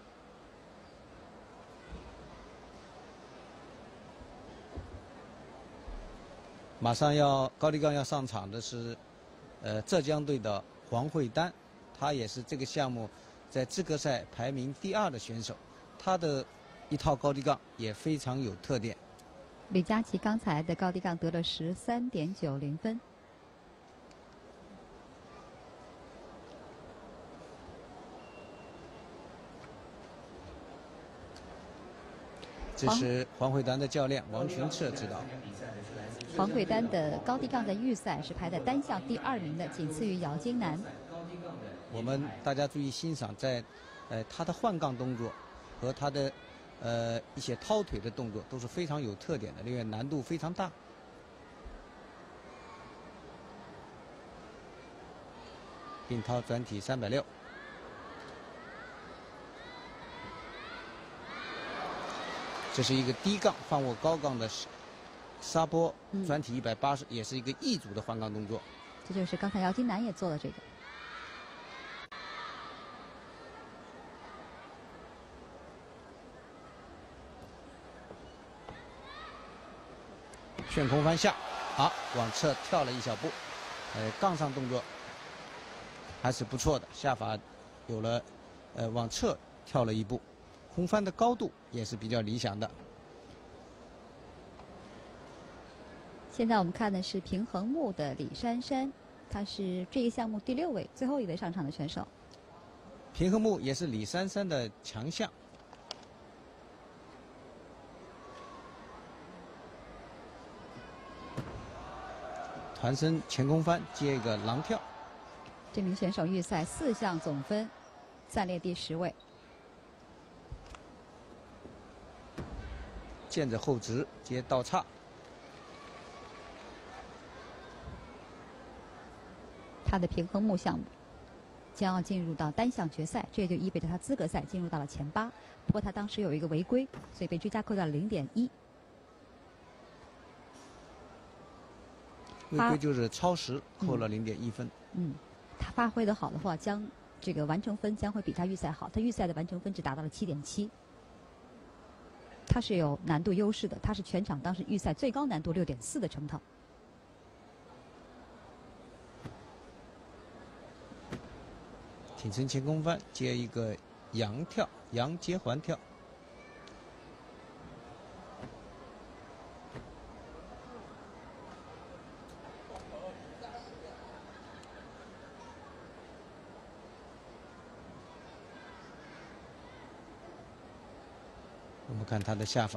马上要高低杠要上场的是，浙江队的黄慧丹，他也是这个项目在资格赛排名第2的选手，他的一套高低杠也非常有特点。 吕佳琪刚才的高低杠得了13.90分。 这是黄慧丹的教练王群策指导。 黄慧丹的高低杠在预赛是排在单项第2名的，仅次于姚金楠。 我们大家注意欣赏，在他的换杠动作和他的一些掏腿的动作都是非常有特点的，因为难度非常大。并掏转体360。 这是一个低杠放握高杠的沙波转体180，也是一个一组的换杠动作。 这就是刚才姚金楠也做了这个。 旋空翻下，好，往侧跳了一小步，杠上动作还是不错的，下法有了，往侧跳了一步，空翻的高度也是比较理想的。 现在我们看的是平衡木的李珊珊，她是这个项目第6位，最后一位上场的选手。 平衡木也是李珊珊的强项。团身前空翻接一个狼跳， 这名选手预赛4项总分，暂列第10位。 见着后直接倒叉， 他的平衡木项目将要进入到单项决赛，这也就意味着他资格赛进入到了前8。不过他当时有一个违规，所以被追加扣掉了0.1。 违规就是超时，扣了0.1分。 他发挥的好的话，将这个完成分将会比他预赛好。他预赛的完成分只达到了7.7，他是有难度优势的，他是全场当时预赛最高难度6.4的成套。 挺身前空翻接一个仰跳，仰接环跳。我们看他的下法，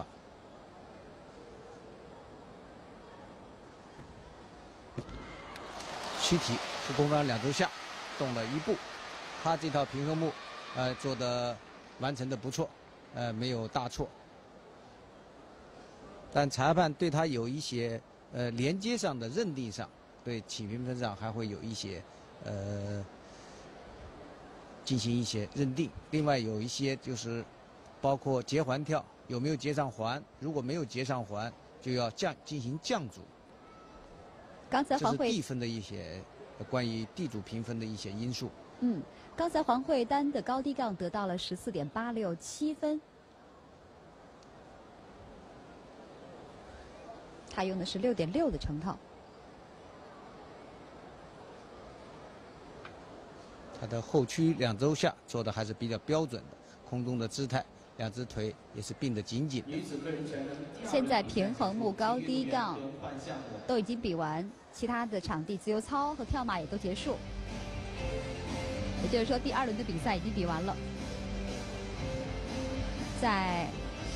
躯体副空翻2周下，动了一步。他这套平衡木，做的完成的不错，没有大错。但裁判对他有一些连接上的认定上，对起评分上还会有一些进行一些认定。另外有一些就是包括接环跳有没有接上环，如果没有接上环，就要进行降组。 刚才黄慧这是地分的一些关于地组评分的一些因素。 刚才黄慧丹的高低杠得到了14.867分，他用的是6.6的成套。 他的后屈2周下做的还是比较标准的，空中的姿态，2只腿也是并得紧紧的。 现在平衡木高低杠都已经比完，其他的场地自由操和跳马也都结束。也就是说，第2轮的比赛已经比完了。在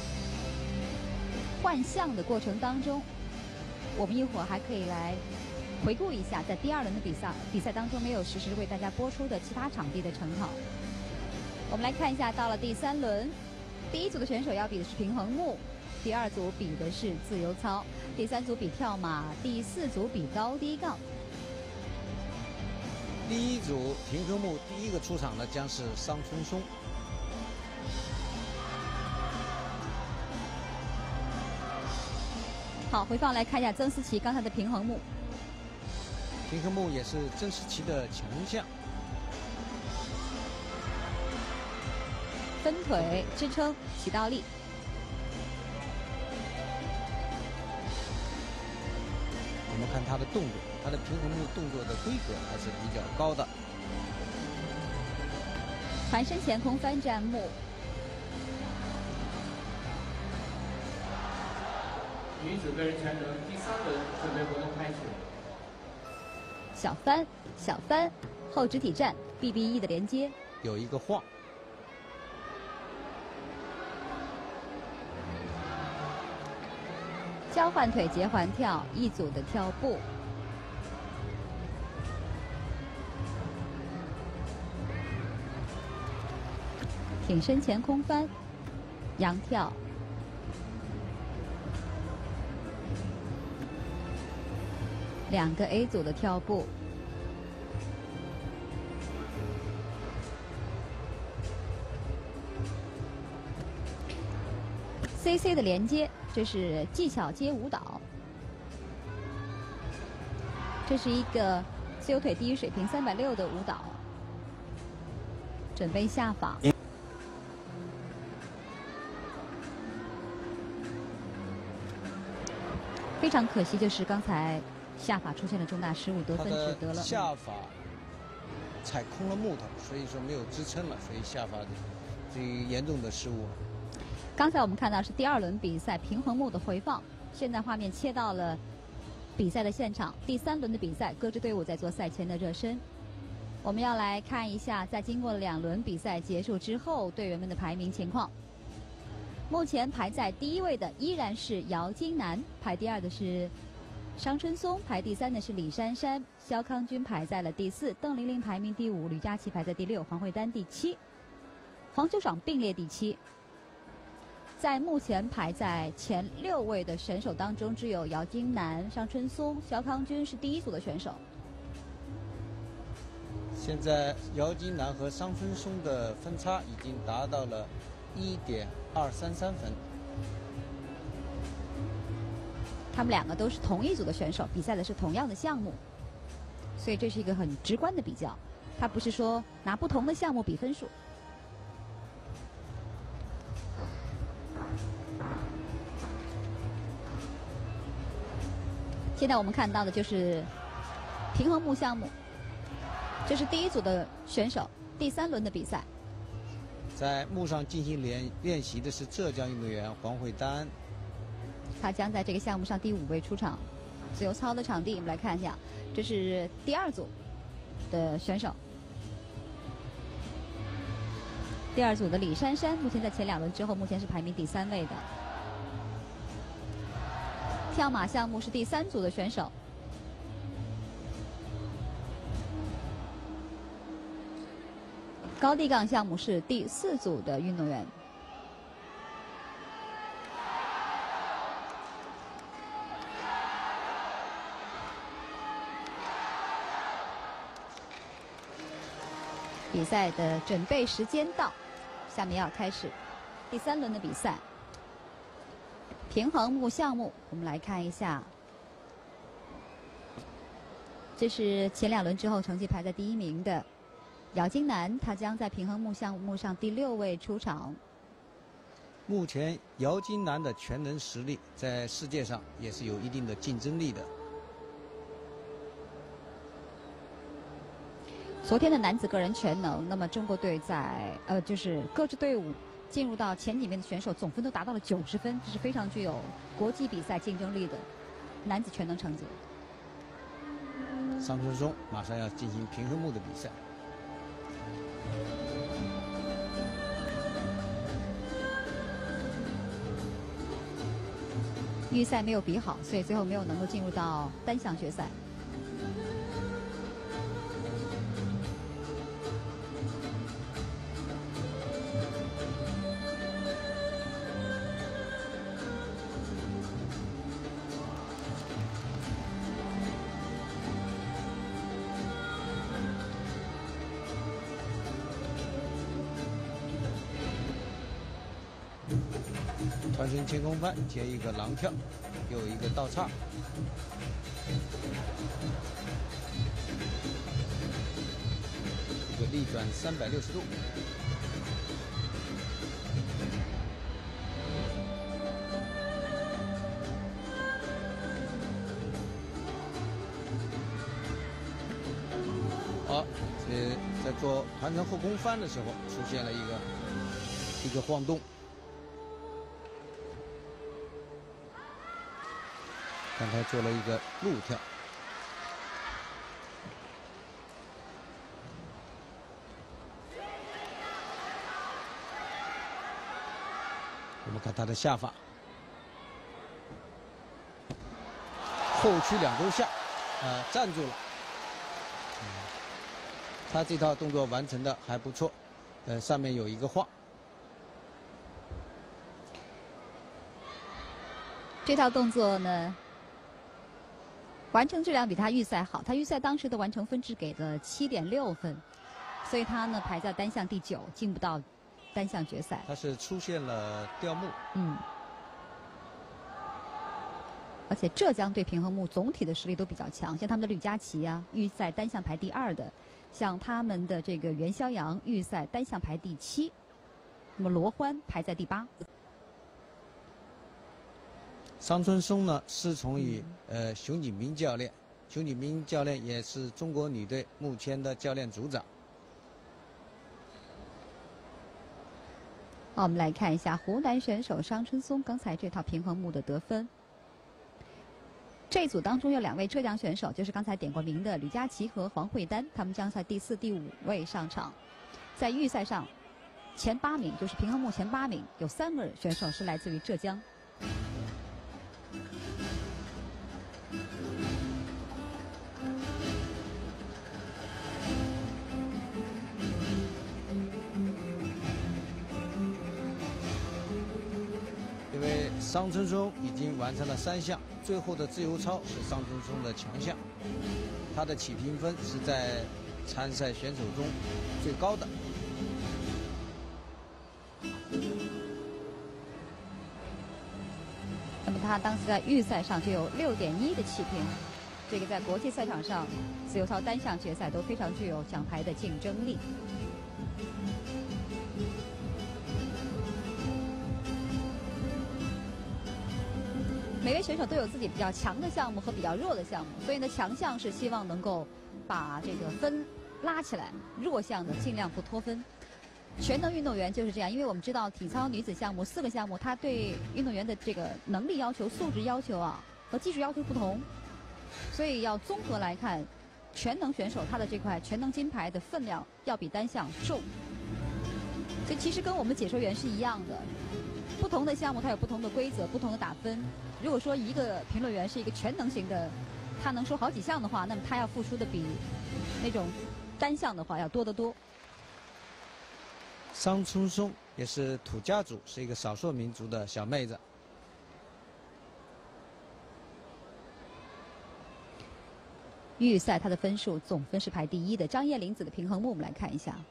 换项的过程当中，我们一会儿还可以来回顾一下，在第2轮的比赛当中没有实时为大家播出的其他场地的成套。我们来看一下，到了第3轮，第1组的选手要比的是平衡木，第2组比的是自由操，第3组比跳马，第4组比高低杠。 第1组平衡木第1个出场的将是商春松。 好，回放来看一下曾思齐刚才的平衡木。 平衡木也是曾思齐的强项。 分腿支撑起倒立。 我们看他的动作，他的平衡木动作的规格还是比较高的。 盘身前空翻站木。 女子个人全能第3轮准备活动开始。 小翻，小翻，后肢体站 ，BB1 的连接。 有一个晃。 交换腿结环跳，一组的跳步。挺身前空翻，仰跳。2个 A 组的跳步。C CC 的连接，这是技巧接舞蹈。这是一个自由腿第一水平360的舞蹈，准备下法。非常可惜，就是刚才下法出现了重大失误，得分只得了。 下法踩空了木头，所以说没有支撑了，所以下法这严重的失误。 刚才我们看到是第2轮比赛平衡木的回放，现在画面切到了比赛的现场，第3轮的比赛，各支队伍在做赛前的热身。我们要来看一下，在经过了2轮比赛结束之后，队员们的排名情况。目前排在第1位的依然是姚金楠，排第2的是商春松，排第3的是李珊珊，肖康军排在了第4，邓玲玲排名第5，吕佳琪排在第6，黄慧丹第7，黄秋爽并列第7。在目前排在前6位的选手当中，只有姚金楠、商春松、肖康军是第1组的选手。 现在姚金楠和商春松的分差已经达到了1.233分。 他们2个都是同一组的选手，比赛的是同样的项目，所以这是一个很直观的比较，它不是说拿不同的项目比分数。现在我们看到的就是平衡木项目，这是第1组的选手，第3轮的比赛。 在木上进行练习的是浙江运动员黄慧丹， 他将在这个项目上第5位出场。自由操的场地，我们来看一下，这是第2组的选手，第2组的李珊珊，目前在前2轮之后，目前是排名第3位的。跳马项目是第3组的选手，高地杠项目是第4组的运动员。比赛的准备时间到，下面要开始第3轮的比赛。平衡木项目，我们来看一下，这是前2轮之后成绩排在第1名的姚金楠，他将在平衡木项目上第6位出场。 目前姚金楠的全能实力在世界上也是有一定的竞争力的。 昨天的男子个人全能，那么中国队在就是各支队伍进入到前几名的选手总分都达到了90分，这是非常具有国际比赛竞争力的男子全能成绩。 商春松马上要进行平衡木的比赛。 预赛没有比好，所以最后没有能够进入到单项决赛。 团身前空翻接一个狼跳，又一个倒叉，一个逆转360度。好，在做团身后空翻的时候，出现了一个晃动。刚才做了一个路跳，我们看他的下法，后屈2勾下，站住了。他这套动作完成的还不错，上面有一个晃。 这套动作呢，完成质量比他预赛好，他预赛当时的完成分只给了7.6分，所以他呢排在单项第9，进不到单项决赛。 他是出现了掉木。 而且浙江队平衡木总体的实力都比较强，像他们的吕佳琪啊，预赛单项排第2的，像他们的这个袁肖阳，预赛单项排第7，那么罗欢排在第8。 桑春松呢，师从于熊景明教练，熊景明教练也是中国女队目前的教练组长。 好，我们来看一下湖南选手桑春松刚才这套平衡木的得分。这一组当中有2位浙江选手，就是刚才点过名的吕佳琪和黄慧丹，他们将在第4、第5位上场。在预赛上，前8名就是平衡木前8名，有3个选手是来自于浙江。 桑春松已经完成了3项，最后的自由操是桑春松的强项，他的起评分是在参赛选手中最高的。 那么他当时在预赛上就有6.1的起评，这个在国际赛场上自由操单项决赛都非常具有奖牌的竞争力。每位选手都有自己比较强的项目和比较弱的项目，所以呢，强项是希望能够把这个分拉起来，弱项的尽量不脱分。全能运动员就是这样，因为我们知道体操女子项目4个项目，它对运动员的这个能力要求、素质要求啊和技术要求不同，所以要综合来看，全能选手他的这块全能金牌的分量要比单项重。这其实跟我们解说员是一样的，不同的项目它有不同的规则、不同的打分。如果说一个评论员是一个全能型的，他能说好几项的话，那么他要付出的比那种单项的话要多得多。 桑春松也是土家族，是一个少数民族的小妹子。 预赛她的分数总分是排第1的。张叶玲子的平衡木，我们来看一下。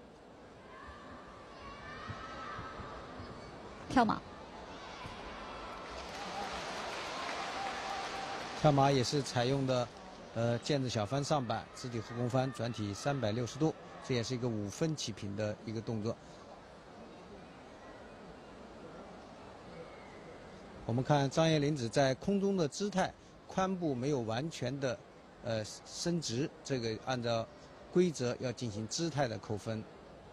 跳马。 跳马也是采用的毽子小翻上板，肢体后空翻，转体360度，这也是一个5分起评的一个动作。我们看张叶玲子在空中的姿态，髋部没有完全的伸直，这个按照规则要进行姿态的扣分。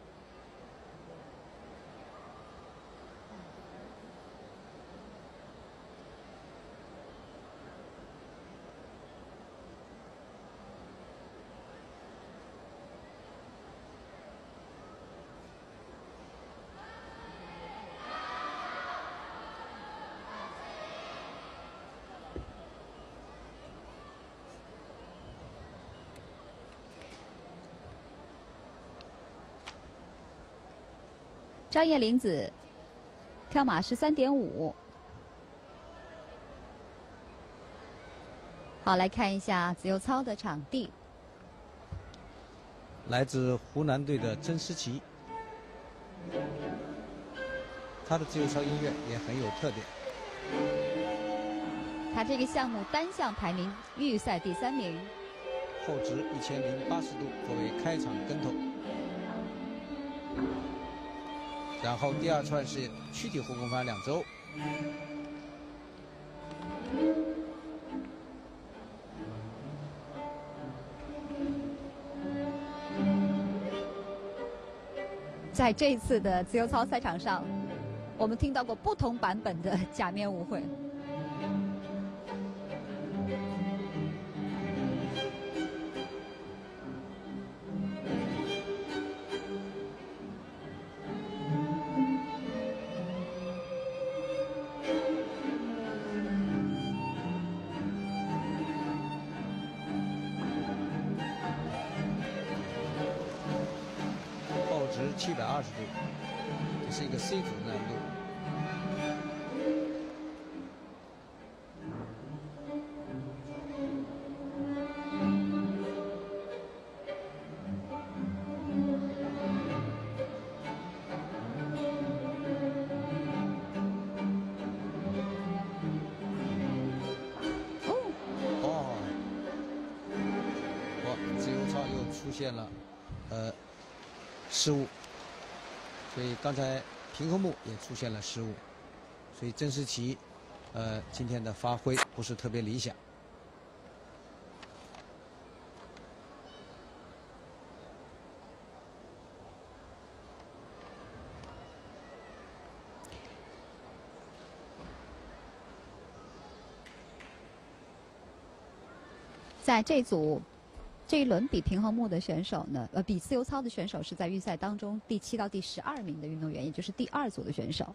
张叶玲子跳马是3.5。好，来看一下自由操的场地。 来自湖南队的曾诗琪，他的自由操音乐也很有特点。 他这个项目单项排名预赛第3名， 后直1080度作为开场跟头，然后第2串是躯体后空翻2周。 在这一次的自由操赛场上，我们听到过不同版本的假面舞会。 720度，这是一个 C 组的难度。 出现了失误，所以刚才平衡木也出现了失误，所以曾诗琪今天的发挥不是特别理想。 在这一轮比平衡木的选手呢，比自由操的选手是在预赛当中第7到第12名的运动员，也就是第2组的选手。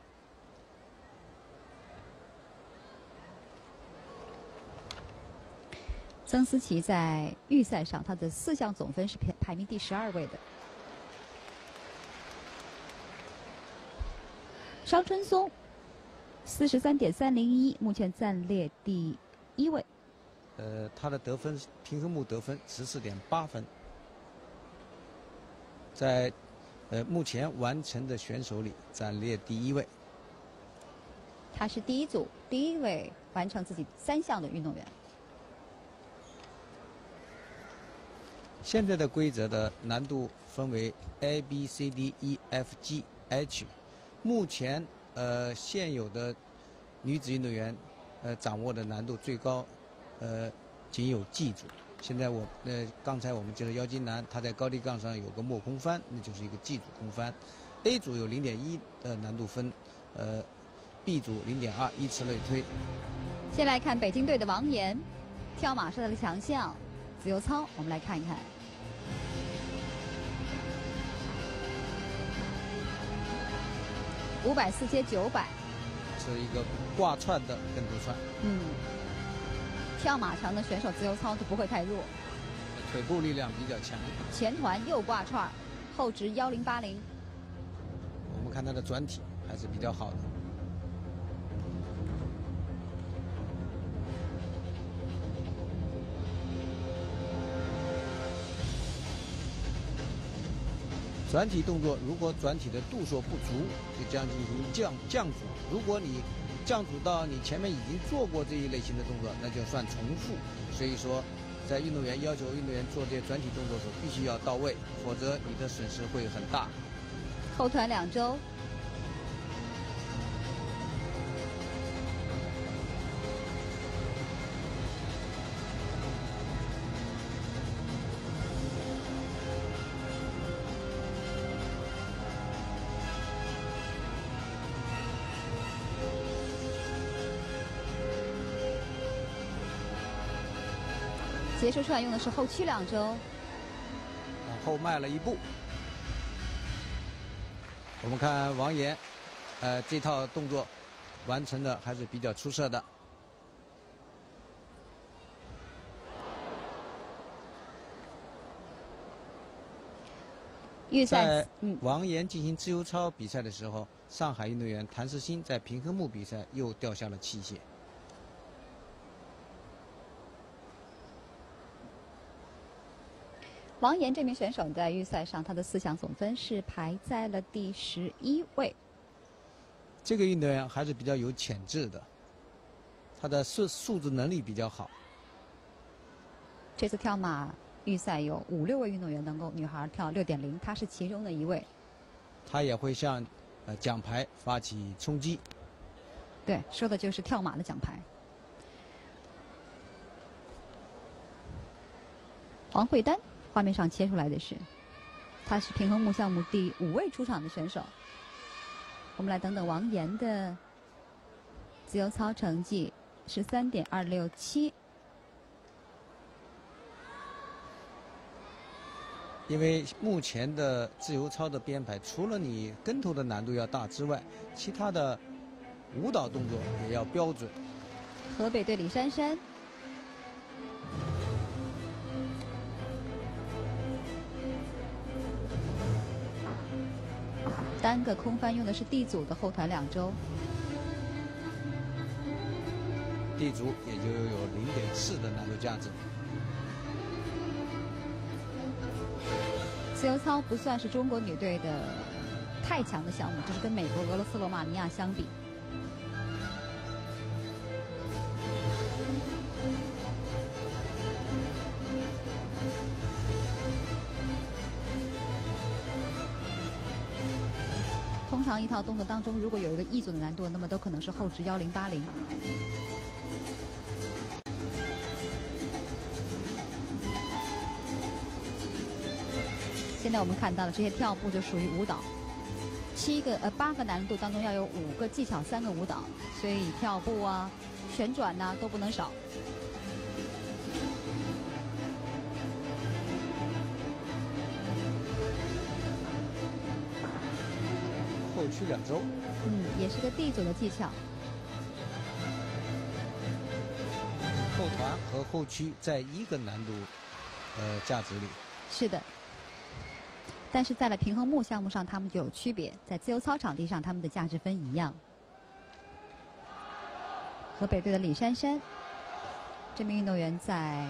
曾思琪在预赛上，她的4项总分是排名第12位的。商春松43.301，目前暂列第1位。 他的得分平衡木得分14.8分，在目前完成的选手里暂列第1位。 他是第1组第1位完成自己3项的运动员。 现在的规则的难度分为 A、B、C、D、E、F、G、H， 目前现有的女子运动员掌握的难度最高。仅有 G 组。现在刚才我们介绍姚金楠，她在高低杠上有个末空翻，那就是一个 G 组空翻。A 组有0.1的难度分，B 组0.2，依此类推。 先来看北京队的王岩，跳马是他的强项，自由操我们来看一看。540接900， 是一个挂串的跟头串。 跳马强的选手自由操都不会太弱， 腿部力量比较强。 前团右挂串，后直1080。 我们看他的转体还是比较好的。转体动作，如果转体的度数不足，就将进行降阻。如果你降阻到你前面已经做过这一类型的动作，那就算重复。所以说，在运动员要求运动员做这些转体动作的时候，必须要到位，否则你的损失会很大。 后团2周。结束出来用的是后屈2周， 往后迈了1步。我们看王岩，这套动作完成的还是比较出色的。 预赛在王岩进行自由操比赛的时候，上海运动员谭世鑫在平衡木比赛又掉下了器械。 王岩这名选手在预赛上，他的4项总分是排在了第11位。 这个运动员还是比较有潜质的，他的素质能力比较好。 这次跳马预赛有5、6位运动员能够女孩跳6.0，她是其中的1位。 他也会向奖牌发起冲击。 对，说的就是跳马的奖牌。黄慧丹。画面上切出来的是，他是平衡木项目第5位出场的选手。我们来等等王岩的自由操成绩是13.267。 因为目前的自由操的编排，除了你跟头的难度要大之外，其他的舞蹈动作也要标准。 河北队李珊珊。单个空翻用的是 D 组的后团2周。 D 组也就有0.4的难度价值。 自由操不算是中国女队的太强的项目，这是跟美国、俄罗斯、罗马尼亚相比。 通常一套动作当中，如果有一个一组的难度，那么都可能是后置1080。现在我们看到的这些跳步就属于舞蹈，8个难度当中要有5个技巧，3个舞蹈，所以跳步啊、旋转呐、都不能少。 后屈2周， 也是个 D 组的技巧。 后团和后屈在一个难度价值里。 是的。但是在了平衡木项目上，它们就有区别。在自由操场地上，它们的价值分一样。河北队的李珊珊，这名运动员在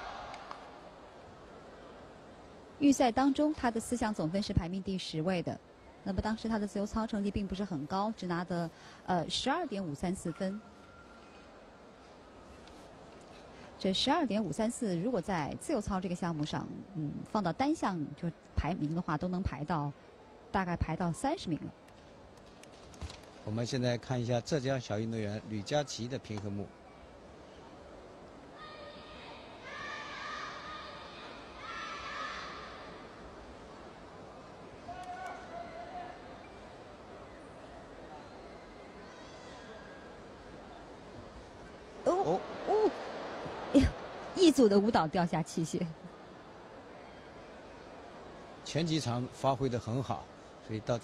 预赛当中，她的4项总分是排名第10位的。那么当时她的自由操成绩并不是很高，只拿的12.534分。这12.534，如果在自由操这个项目上，放到单项就排名的话，都能大概排到30名了。 我们现在看一下浙江小运动员吕佳琪的平衡木。 一组的舞蹈掉下器械， 前几场发挥得很好，所以到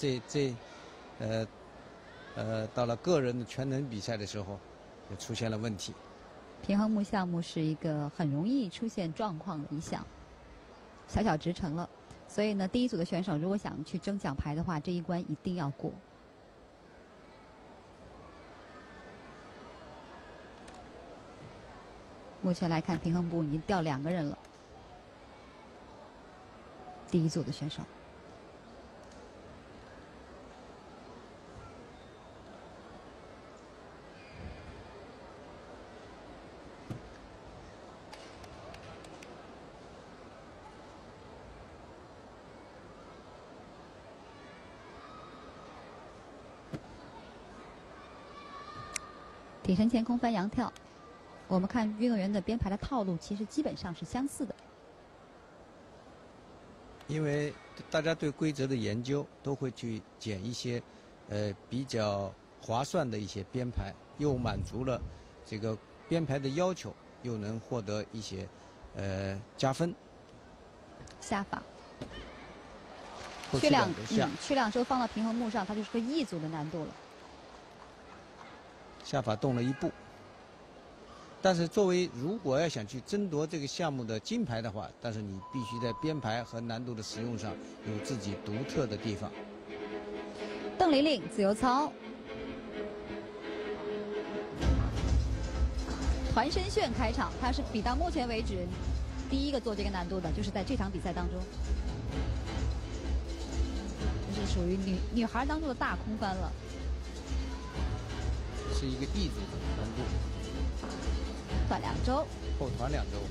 到了个人的全能比赛的时候，就出现了问题。 平衡木项目是一个很容易出现状况的一项，小直程了，所以呢，第一组的选手如果想去争奖牌的话，这一关一定要过。目前来看，平衡木已经掉2个人了。第一组的选手，挺身前空翻扬跳。我们看运动员的编排的套路，其实基本上是相似的。 因为大家对规则的研究都会去捡一些比较划算的一些编排，又满足了这个编排的要求，又能获得一些加分。 下法， 屈 2周放到平衡木上，它就是个一组的难度了。 下法动了1步。但是作为如果要想去争夺这个项目的金牌的话，但是你必须在编排和难度的使用上有自己独特的地方。 邓琳琳自由操，团身旋开场，她是比到目前为止第一个做这个难度的，就是在这场比赛当中，这是属于女孩当中的大空翻了， 是一个一组的难度。 团2周， 后团2周。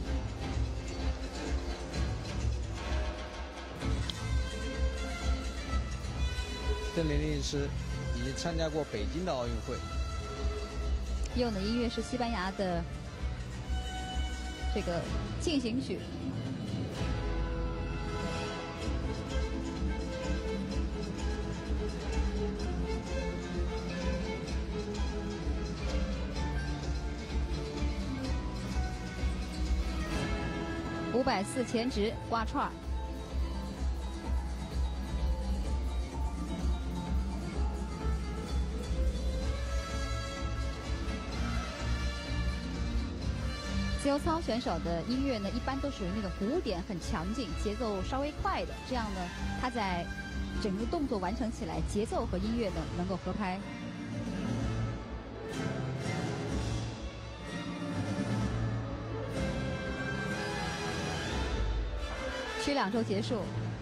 邓琳琳是已经参加过北京的奥运会。 用的音乐是西班牙的这个进行曲。540前直刮串儿，自由操选手的音乐呢，一般都属于那种鼓点很强劲、节奏稍微快的，这样呢，它在整个动作完成起来，节奏和音乐呢能够合拍。屈2周结束。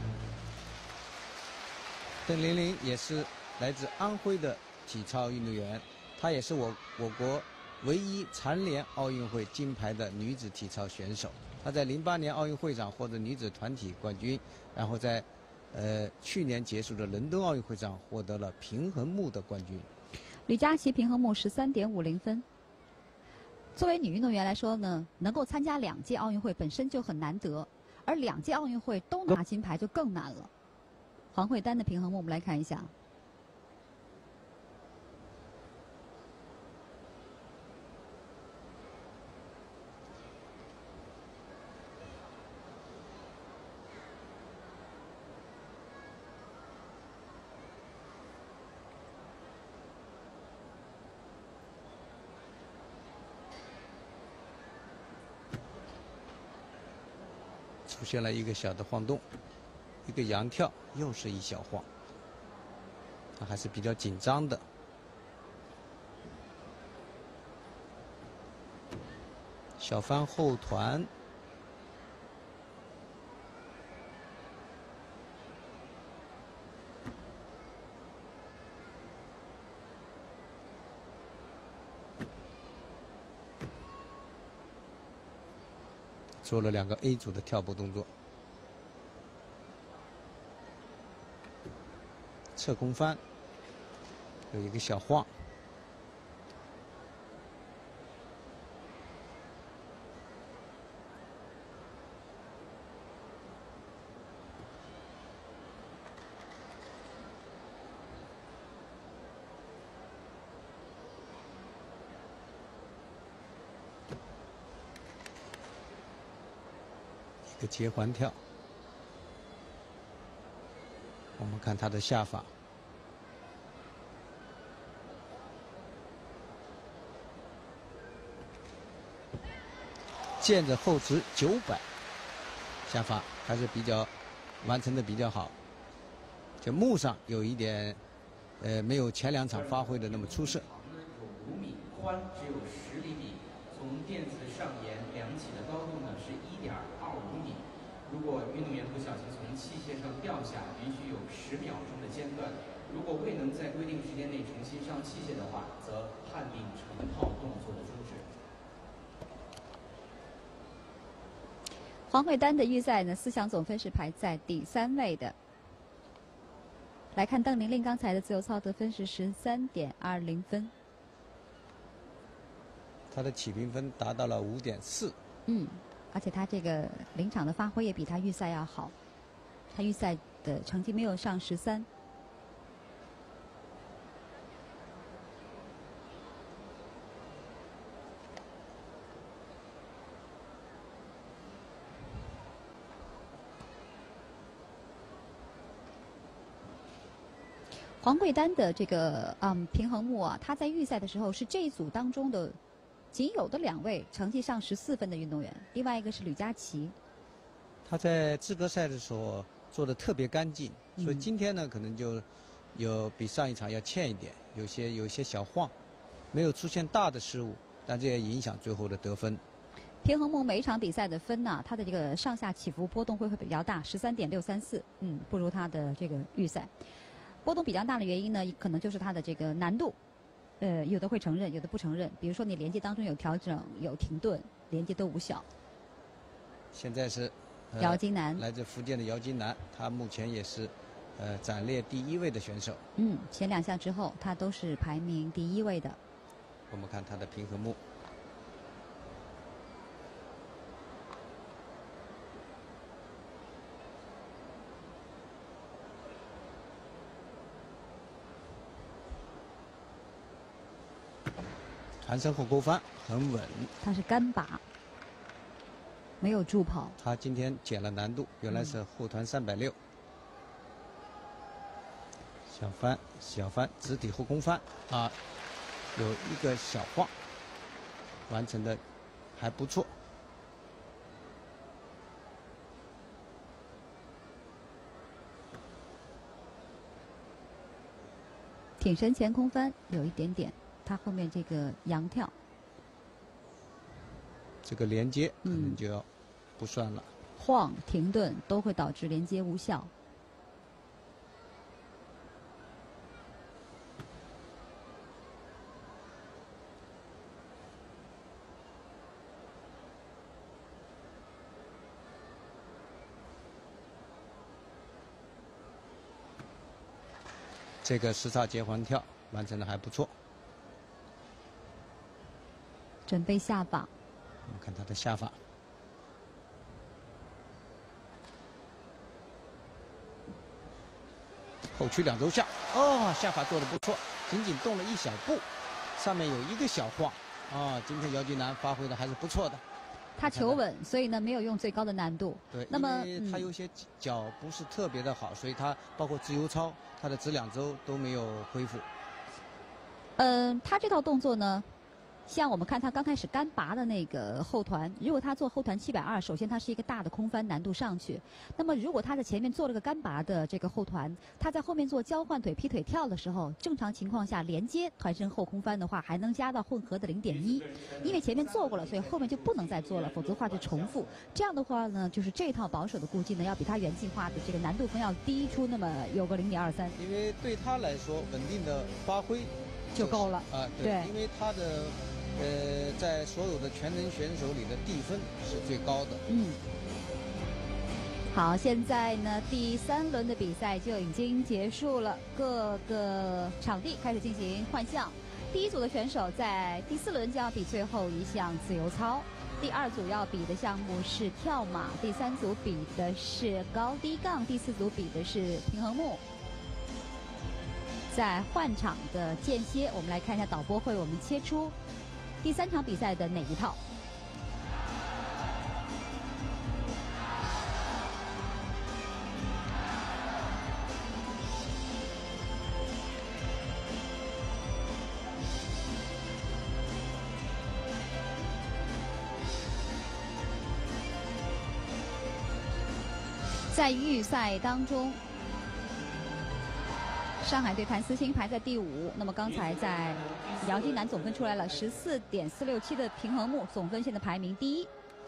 邓琳琳也是来自安徽的体操运动员，她也是我国唯一蝉联奥运会金牌的女子体操选手。她在08年奥运会上获得女子团体冠军，然后在去年结束的伦敦奥运会上获得了平衡木的冠军。 吕佳琪平衡木13.50分。作为女运动员来说呢，能够参加2届奥运会本身就很难得，而2届奥运会都拿金牌就更难了。黄慧丹的平衡木，我们来看一下。 出现了一个小的晃动，一个扬跳，又是一小晃，他还是比较紧张的。小翻后团，做了2个 A 组的跳步动作，侧空翻，有一个小晃，一个接环跳。我们看他的下法，毽子后直900，下法还是比较完成的比较好。就木上有一点，没有前2场发挥的那么出色。 长呢有5米，宽只有10厘米。从垫子上沿量起的高度呢是1.25米。如果运动员不小心从器械上掉下，允许有10秒钟的间断。如果未能在规定时间内重新上器械的话，则判定成套动作的终止。 黄慧丹的预赛呢，4项总分是排在第3位的。来看邓玲玲刚才的自由操得分是13.20分。 她的起评分达到了5.4。 而且她这个临场的发挥也比她预赛要好。她预赛的成绩没有上13。黄慧丹的这个平衡木啊，她在预赛的时候是这一组当中的仅有的2位成绩上14分的运动员，另外一个是吕佳琪。 她在资格赛的时候做的特别干净，所以今天呢可能就有比上一场要欠一点，有些小晃，没有出现大的失误，但这也影响最后的得分。 平衡木每一场比赛的分呢，它的这个上下起伏波动会比较大，13.634，不如它的这个预赛。波动比较大的原因呢，可能就是它的这个难度，有的会承认，有的不承认。比如说你连接当中有调整、有停顿，连接都无效。 现在是姚金楠， 来自福建的姚金楠，他目前也是暂列第1位的选手。 前2项之后，他都是排名第1位的。 我们看他的平衡木。盘身后勾翻很稳， 他是干拔，没有助跑。 他今天减了难度，原来是后团360。小翻，直体后空翻啊，有一个小晃，完成的还不错。 挺身前空翻有一点点。他后面这个扬跳， 这个连接可能就要不算了。 晃、停顿都会导致连接无效。 这个时差结环跳完成的还不错。 准备下法。 我们看他的下法。后屈2周下，哦，下法做的不错，仅仅动了1小步，上面有1个小晃，啊，今天姚金楠发挥的还是不错的。 他求稳，所以呢没有用最高的难度。 对， 那么因为他有些脚不是特别的好，所以他包括自由操，他的指2周都没有恢复。 他这套动作呢，像我们看他刚开始干拔的那个后团，如果他做后团720，首先它是一个大的空翻难度上去。那么如果他在前面做了个干拔的这个后团，他在后面做交换腿劈腿跳的时候，正常情况下连接团身后空翻的话，还能加到混合的0.1，因为前面做过了，所以后面就不能再做了，否则的话就重复。这样的话呢，就是这套保守的估计呢，要比他原计划的这个难度分要低出那么有个0.23。 因为对他来说，稳定的发挥就够了。 对，因为他的在所有的全能选手里的地分是最高的。 好，现在呢第3轮的比赛就已经结束了，各个场地开始进行换项。第1组的选手在第4轮将要比最后一项自由操，第2组要比的项目是跳马，第3组比的是高低杠，第4组比的是平衡木。在换场的间歇，我们来看一下导播会我们切出第3场比赛的哪一套。在预赛当中，上海队谭思鑫排在第5，那么刚才在姚金楠总分出来了14.467的平衡木，总分现在排名第1。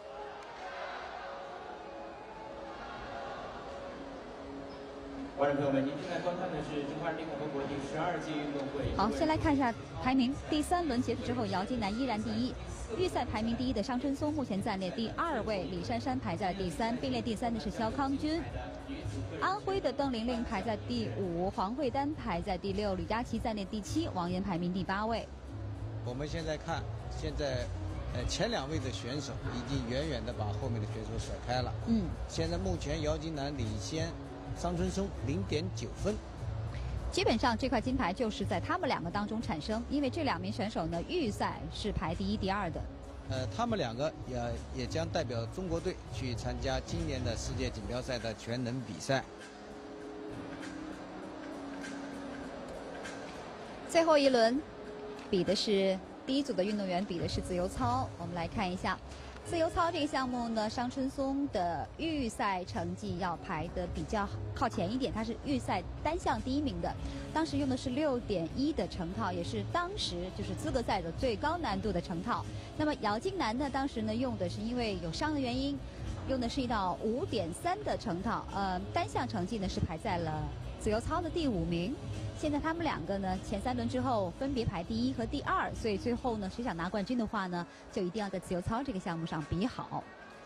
观众朋友们，您正在观看的是中华人民共和国第12届运动会。 好，先来看一下排名。第3轮结束之后，姚金楠依然第1。预赛排名第1的商春松目前暂列第2位，李珊珊排在第3，并列第3的是肖康军。安徽的邓玲玲排在第5，黄慧丹排在第6，吕佳琪暂列第7，王岩排名第8位。 我们现在看，现在前2位的选手已经远远的把后面的选手甩开了。现在目前姚金楠领先商春松0.9分。 基本上这块金牌就是在他们2个当中产生，因为这2名选手呢，预赛是排第1、第2的。 他们2个也将代表中国队去参加今年的世界锦标赛的全能比赛。 最后一轮比的是第1组的运动员比的是自由操，我们来看一下。自由操这个项目呢，商春松的预赛成绩要排得比较靠前一点，他是预赛单项第1名的，当时用的是6.1的成套，也是当时就是资格赛的最高难度的成套。那么姚金楠呢，当时呢用的是因为有伤的原因，用的是一道5.3的成套，单项成绩呢是排在了自由操的第5名。现在他们2个呢，前3轮之后分别排第1和第2，所以最后呢，谁想拿冠军的话呢，就一定要在自由操这个项目上比好。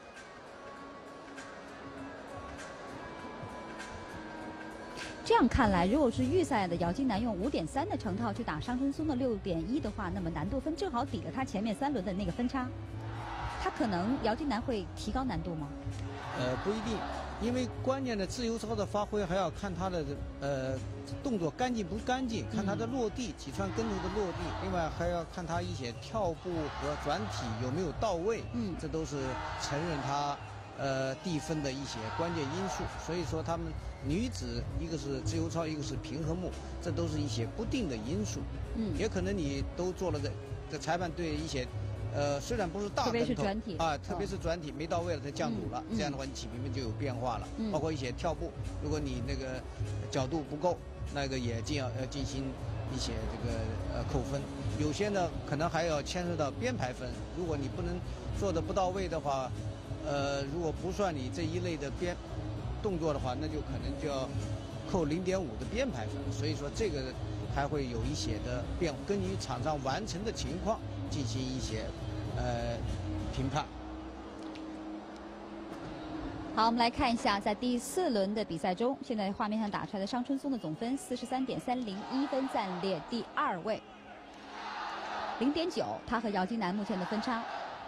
这样看来，如果是预赛的姚金楠用5.3的成套去打商春松的6.1的话，那么难度分正好抵了他前面3轮的那个分差。他可能姚金楠会提高难度吗？ 不一定，因为关键的自由操的发挥还要看他的动作干净不干净，看他的落地几串跟头的落地，另外还要看他一些跳步和转体有没有到位，这都是承认他递分的一些关键因素。所以说他们女子一个是自由操，一个是平衡木，这都是一些不定的因素。也可能你都做了这裁判对一些虽然不是大跟头，特别是转体特别是转体没到位了，它降阻了，这样的话你起评分就有变化了。包括一些跳步，如果你那个角度不够，那个也要进行一些这个扣分。有些呢可能还要牵涉到编排分，如果你不能做的不到位的话，如果不算你这一类的动作的话，那就可能就要扣0.5的编排分。所以说这个还会有一些的根据场上完成的情况进行一些评判。 好，我们来看一下，在第4轮的比赛中，现在画面上打出来的商春松的总分43.301分，暂列第2位，0.9，他和姚金楠目前的分差。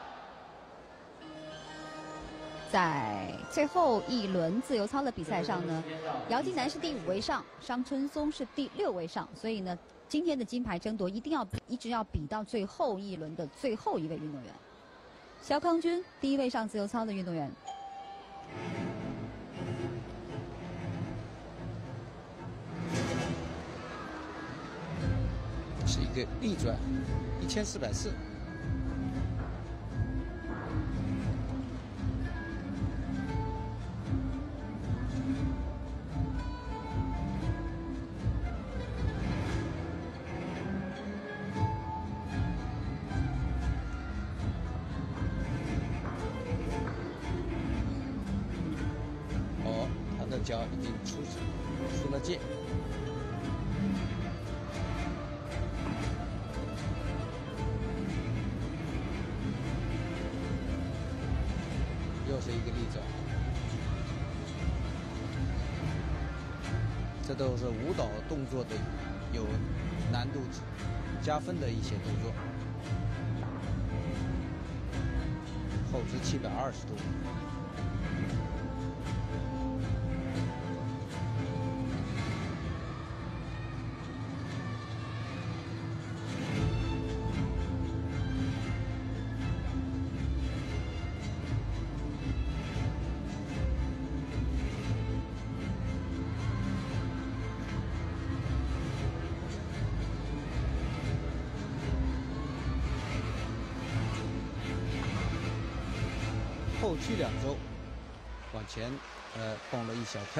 在最后一轮自由操的比赛上呢，姚金楠是第5位上，商春松是第6位上，所以呢，今天的金牌争夺一直要比到最后一轮的最后一位运动员。肖康军第1位上自由操的运动员。 是一个立转1440。他的脚已经出了界。又是一个立转，这都是舞蹈动作的有难度加分的一些动作。后肢720度。后屈2周，往前蹦了一小跳。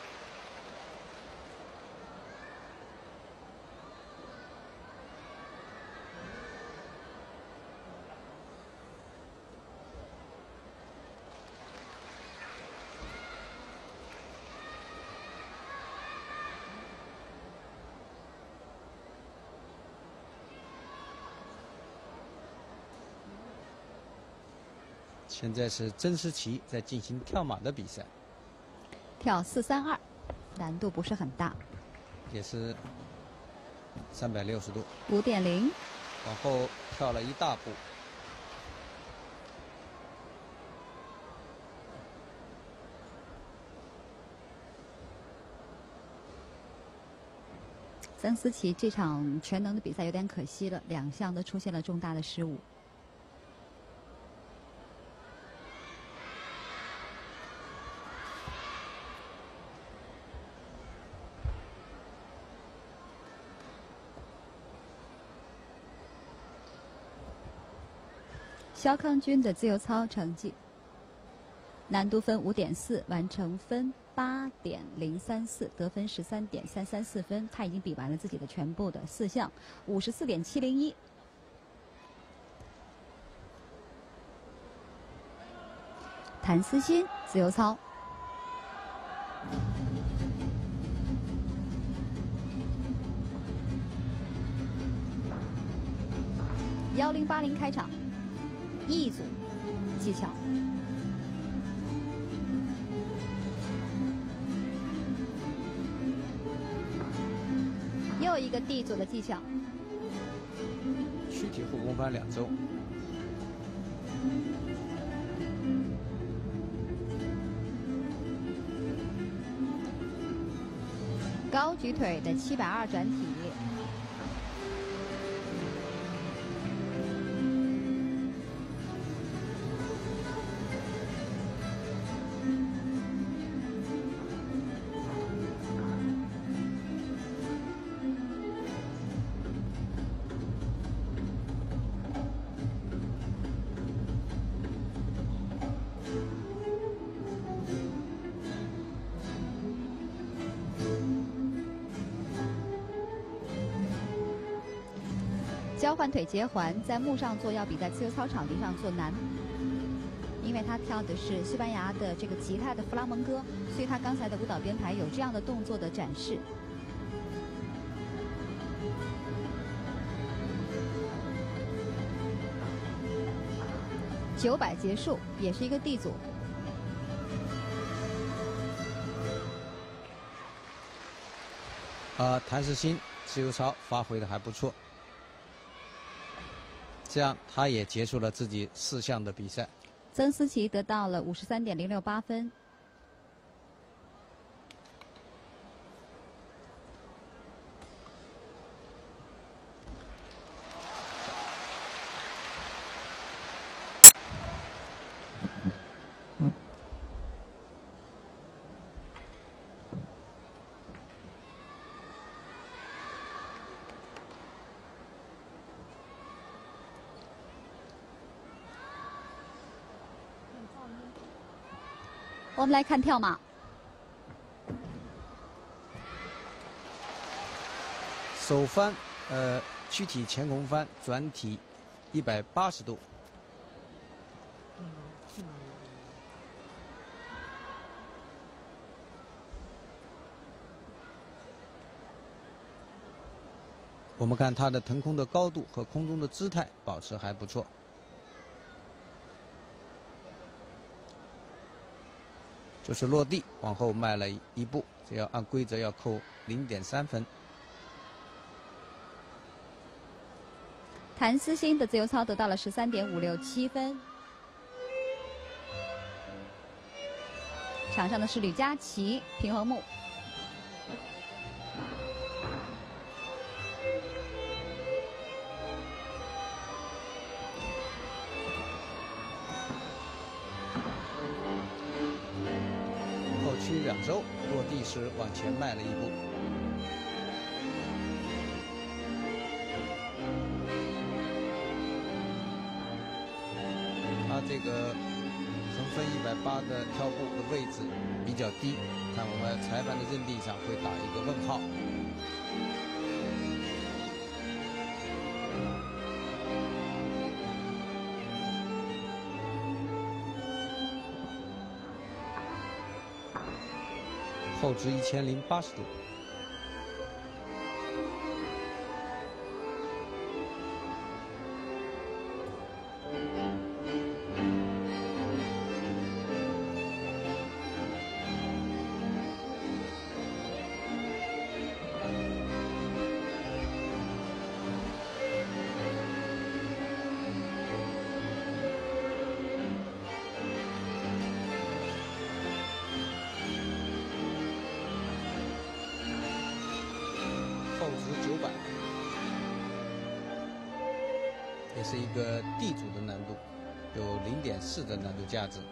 现在是曾诗琪在进行跳马的比赛， 跳432，难度不是很大， 也是360度 5.0， 往后跳了一大步。 曾思琪这场全能的比赛有点可惜了，2项都出现了重大的失误。肖康军的自由操成绩，难度分5.4，完成分8.034，得分13.334分。他已经比完了自己的全部的4项，54.701。谭思欣自由操。1080开场。一组技巧，又一个 D 组的技巧， 躯体后空翻2周， 高举腿的720转体。交换腿结环在幕上做要比在自由操场地上做难，因为他跳的是西班牙的这个吉他的弗拉门戈，所以他刚才的舞蹈编排有这样的动作的展示。900结束，也是一个 D 组。 谭石鑫自由操发挥的还不错，这样他也结束了自己4项的比赛。 曾思齐得到了53.068分。我们来看跳马， 手翻，躯体前空翻，转体180度。我们看他的腾空的高度和空中的姿态保持还不错。就是落地往后迈了1步，这要按规则要扣0.3分。 谭思鑫的自由操得到了13.567分。场上的是吕佳琪、平衡木。 区2周，落地时往前迈了1步。他这个横分180的跳步的位置比较低，看我们裁判的认定上会打一个问号。后直1080度。后直900，也是一个地组的难度，有0.4的难度价值。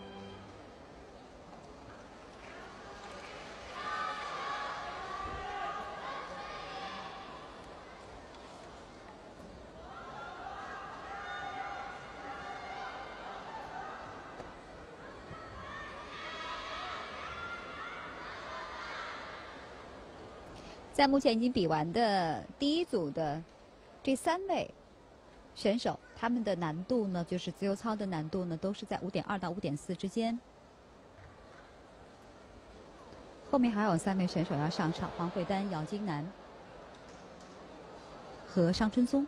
在目前已经比完的第一组的这3位选手，他们的难度呢，就是自由操的难度呢，都是在5.2到5.4之间。后面还有3位选手要上场：黄慧丹、姚金楠和尚春松。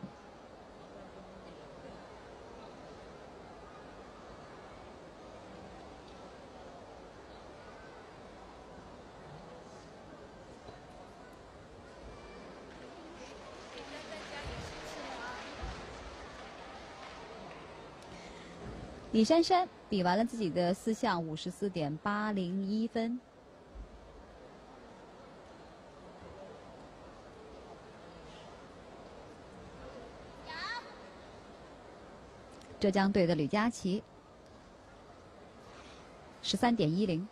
李珊珊比完了自己的4项54.801分。浙江队的吕佳琪13.10。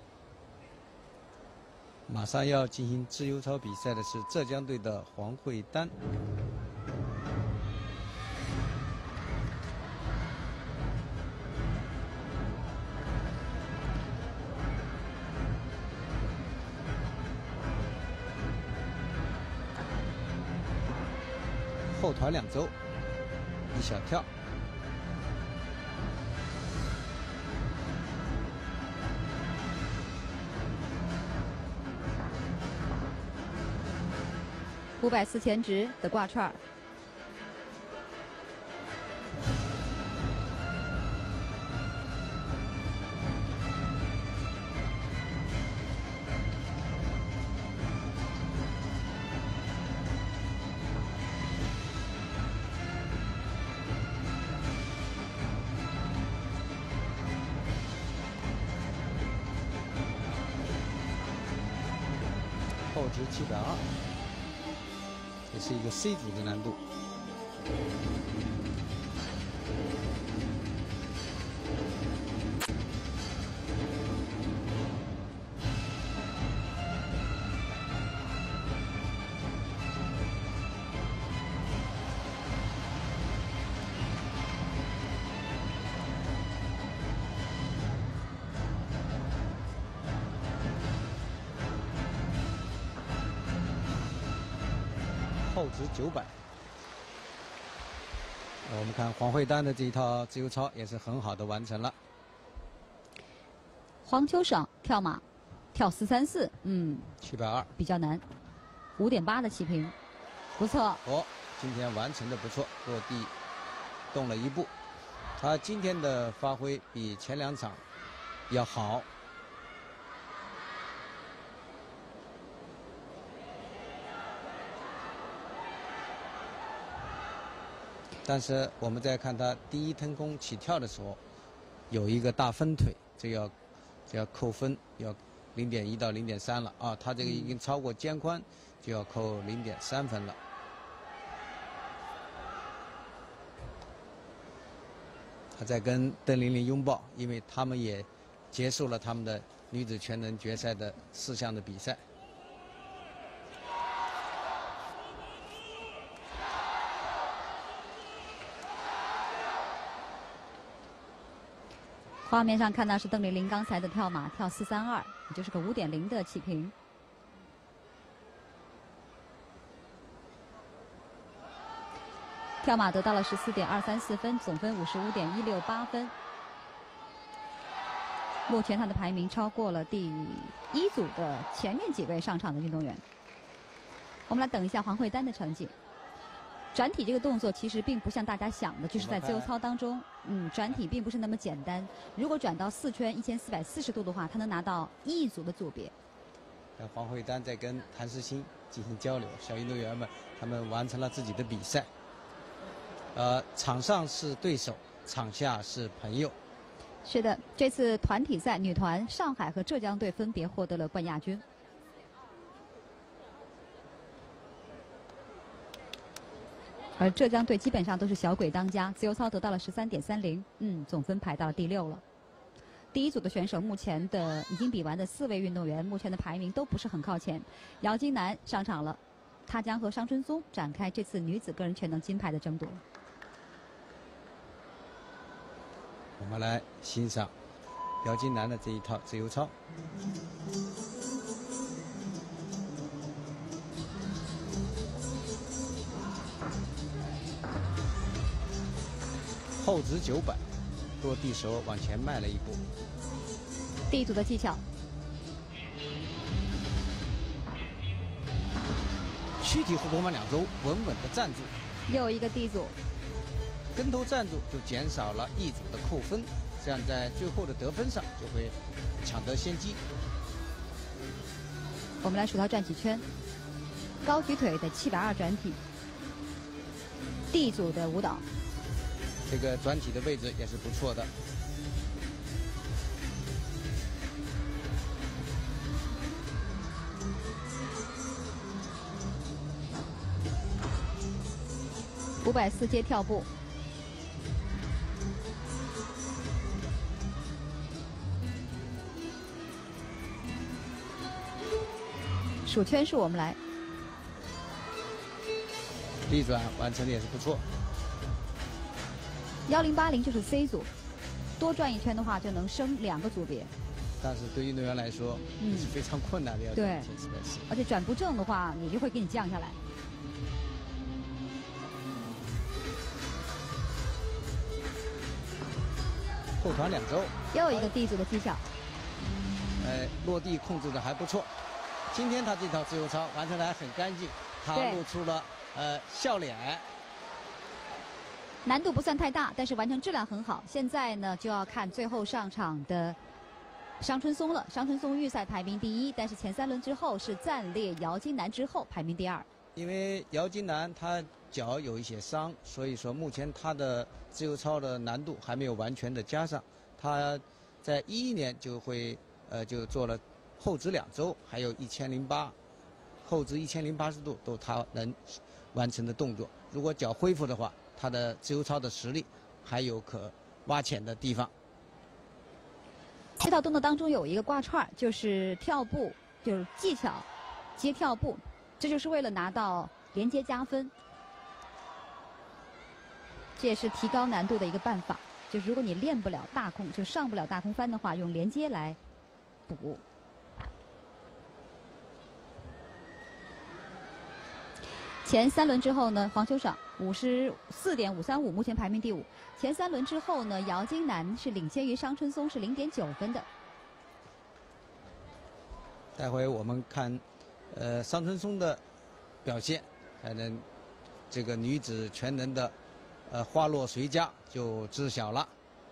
马上要进行自由操比赛的是浙江队的黄慧丹。后团2周，一小跳。 540前直的挂串。 后值720，也是一个 C 组的难度。后值900。我们看黄慧丹的这一套自由操也是很好的完成了。 黄秋爽跳马，跳434， 720， 比较难，5.8的起平，不错。 哦，今天完成的不错，落地动了一步。他今天的发挥比前2场要好。但是我们在看他第一腾空起跳的时候，有一个大分腿，这要扣分，要0.1到0.3了啊！他这个已经超过肩宽，就要扣0.3分了。他在跟邓琳琳拥抱，因为他们也结束了他们的女子全能决赛的4项的比赛。 画面上看到是邓琳琳刚才的跳马，跳432，也就是个5.0的起平。跳马得到了14.234分，总分55.168分。目前他的排名超过了第1组的前面几位上场的运动员。我们来等一下黄慧丹的成绩。转体这个动作其实并不像大家想的，就是在自由操当中，转体并不是那么简单。如果转到4圈1440度的话，他能拿到1组的组别。 黄慧丹在跟谭诗欣进行交流，小运动员们他们完成了自己的比赛。场上是对手，场下是朋友。 是的，这次团体赛女团上海和浙江队分别获得了冠亚军。而浙江队基本上都是小鬼当家，自由操得到了13.30，总分排到了第6了。第1组的选手目前的已经比完的4位运动员，目前的排名都不是很靠前。姚金楠上场了，她将和商春松展开这次女子个人全能金牌的争夺。 我们来欣赏姚金楠的这一套自由操。后值900，落地时候往前迈了一步。 第1组的技巧， 躯体后空翻2周，稳稳的站住。 又一个第1组， 跟头站住就减少了1组的扣分，这样在最后的得分上就会抢得先机。 我们来数他转几圈，高举腿的720转体，第1组的舞蹈。 这个转体的位置也是不错的。 540阶跳步，数圈数我们来。 立转完成的也是不错。 1080就是 C 组，多转1圈的话就能升2个组别。 但是对运动员来说，是非常困难的，要转1千440。 而且转不正的话，你就会给你降下来。 后团2周， 又一个第1组的技巧。 落地控制的还不错。今天他这套自由操完成的还很干净，他露出了笑脸。 难度不算太大，但是完成质量很好。现在呢，就要看最后上场的商春松了。商春松预赛排名第1，但是前3轮之后是暂列姚金楠之后排名第2。 因为姚金楠她脚有一些伤，所以说目前她的自由操的难度还没有完全的加上。她在2011年就会就做了后值2周，还有1008 后置1080度都他能完成的动作。如果脚恢复的话，他的自由操的实力还有可挖潜的地方。 这套动作当中有一个挂串，就是跳步，就是技巧接跳步，这就是为了拿到连接加分。这也是提高难度的一个办法。就是如果你练不了大空，就上不了大空翻的话，用连接来补。前3轮之后呢，黄秋爽54.535，目前排名第5。前3轮之后呢，姚金楠是领先于商春松，是0.9分的。 待会我们看，商春松的表现，才能这个女子全能的花落谁家就知晓了。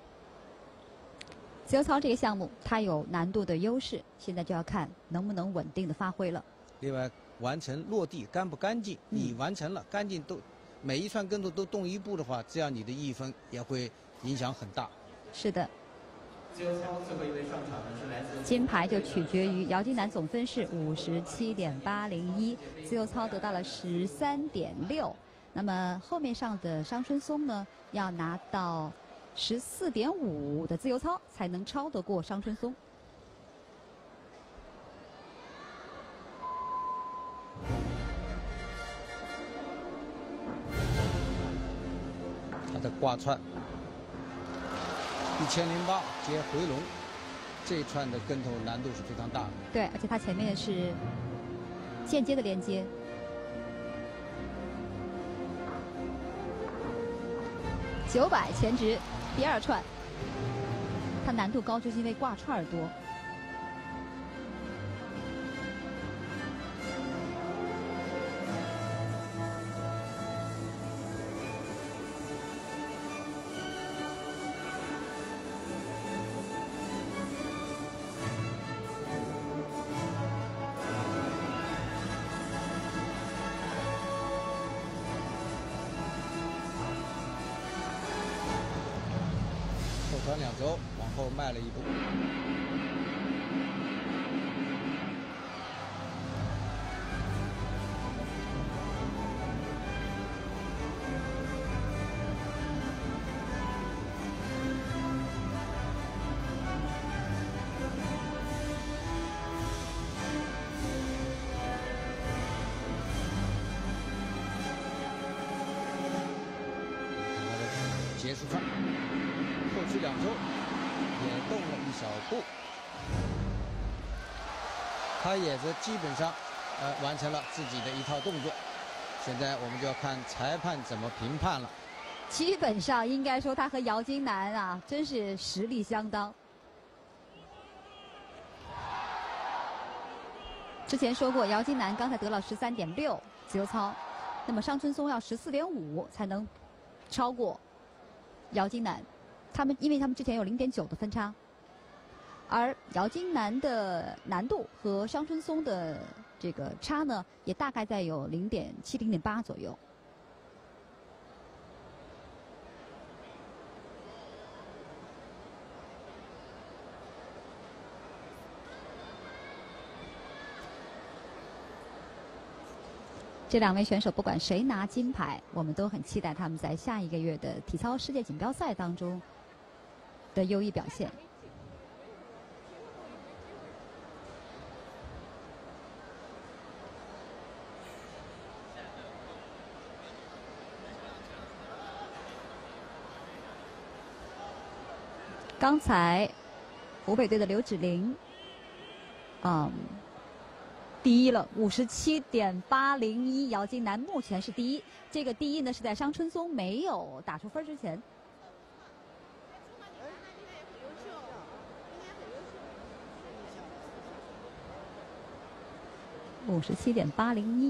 自由操这个项目，它有难度的优势，现在就要看能不能稳定的发挥了。 另外，完成落地干不干净，你完成了干净都，每一串跟头都动一步的话，这样你的1分也会影响很大。 是的。 自由操最后一位上场的是来自金牌就取决于姚金楠总分是57.801，自由操得到了13.6。那么后面上的商春松呢，要拿到14.5的自由操才能超得过商春松。 他的挂串1008接回笼，这一串的跟头难度是非常大的。 对，而且他前面是间接的连接。900前直第2串，它难度高就是因为挂串多。 转2轴，往后迈了1步。结束串。后去2周，也动了1小步，他也是基本上完成了自己的一套动作。现在我们就要看裁判怎么评判了。 基本上应该说他和姚金楠啊，真是实力相当。之前说过，姚金楠刚才得了13.6自由操，那么商春松要14.5才能超过姚金楠。因为他们之前有0.9的分差，而姚金楠的难度和商春松的这个差呢，也大概在有0.7、0.8左右。这2位选手不管谁拿金牌，我们都很期待他们在下一个月的体操世界锦标赛当中的优异表现。刚才湖北队的刘芷玲，第1了，57.801，姚金楠目前是第1。这个第1呢是在商春松没有打出分之前。57.801。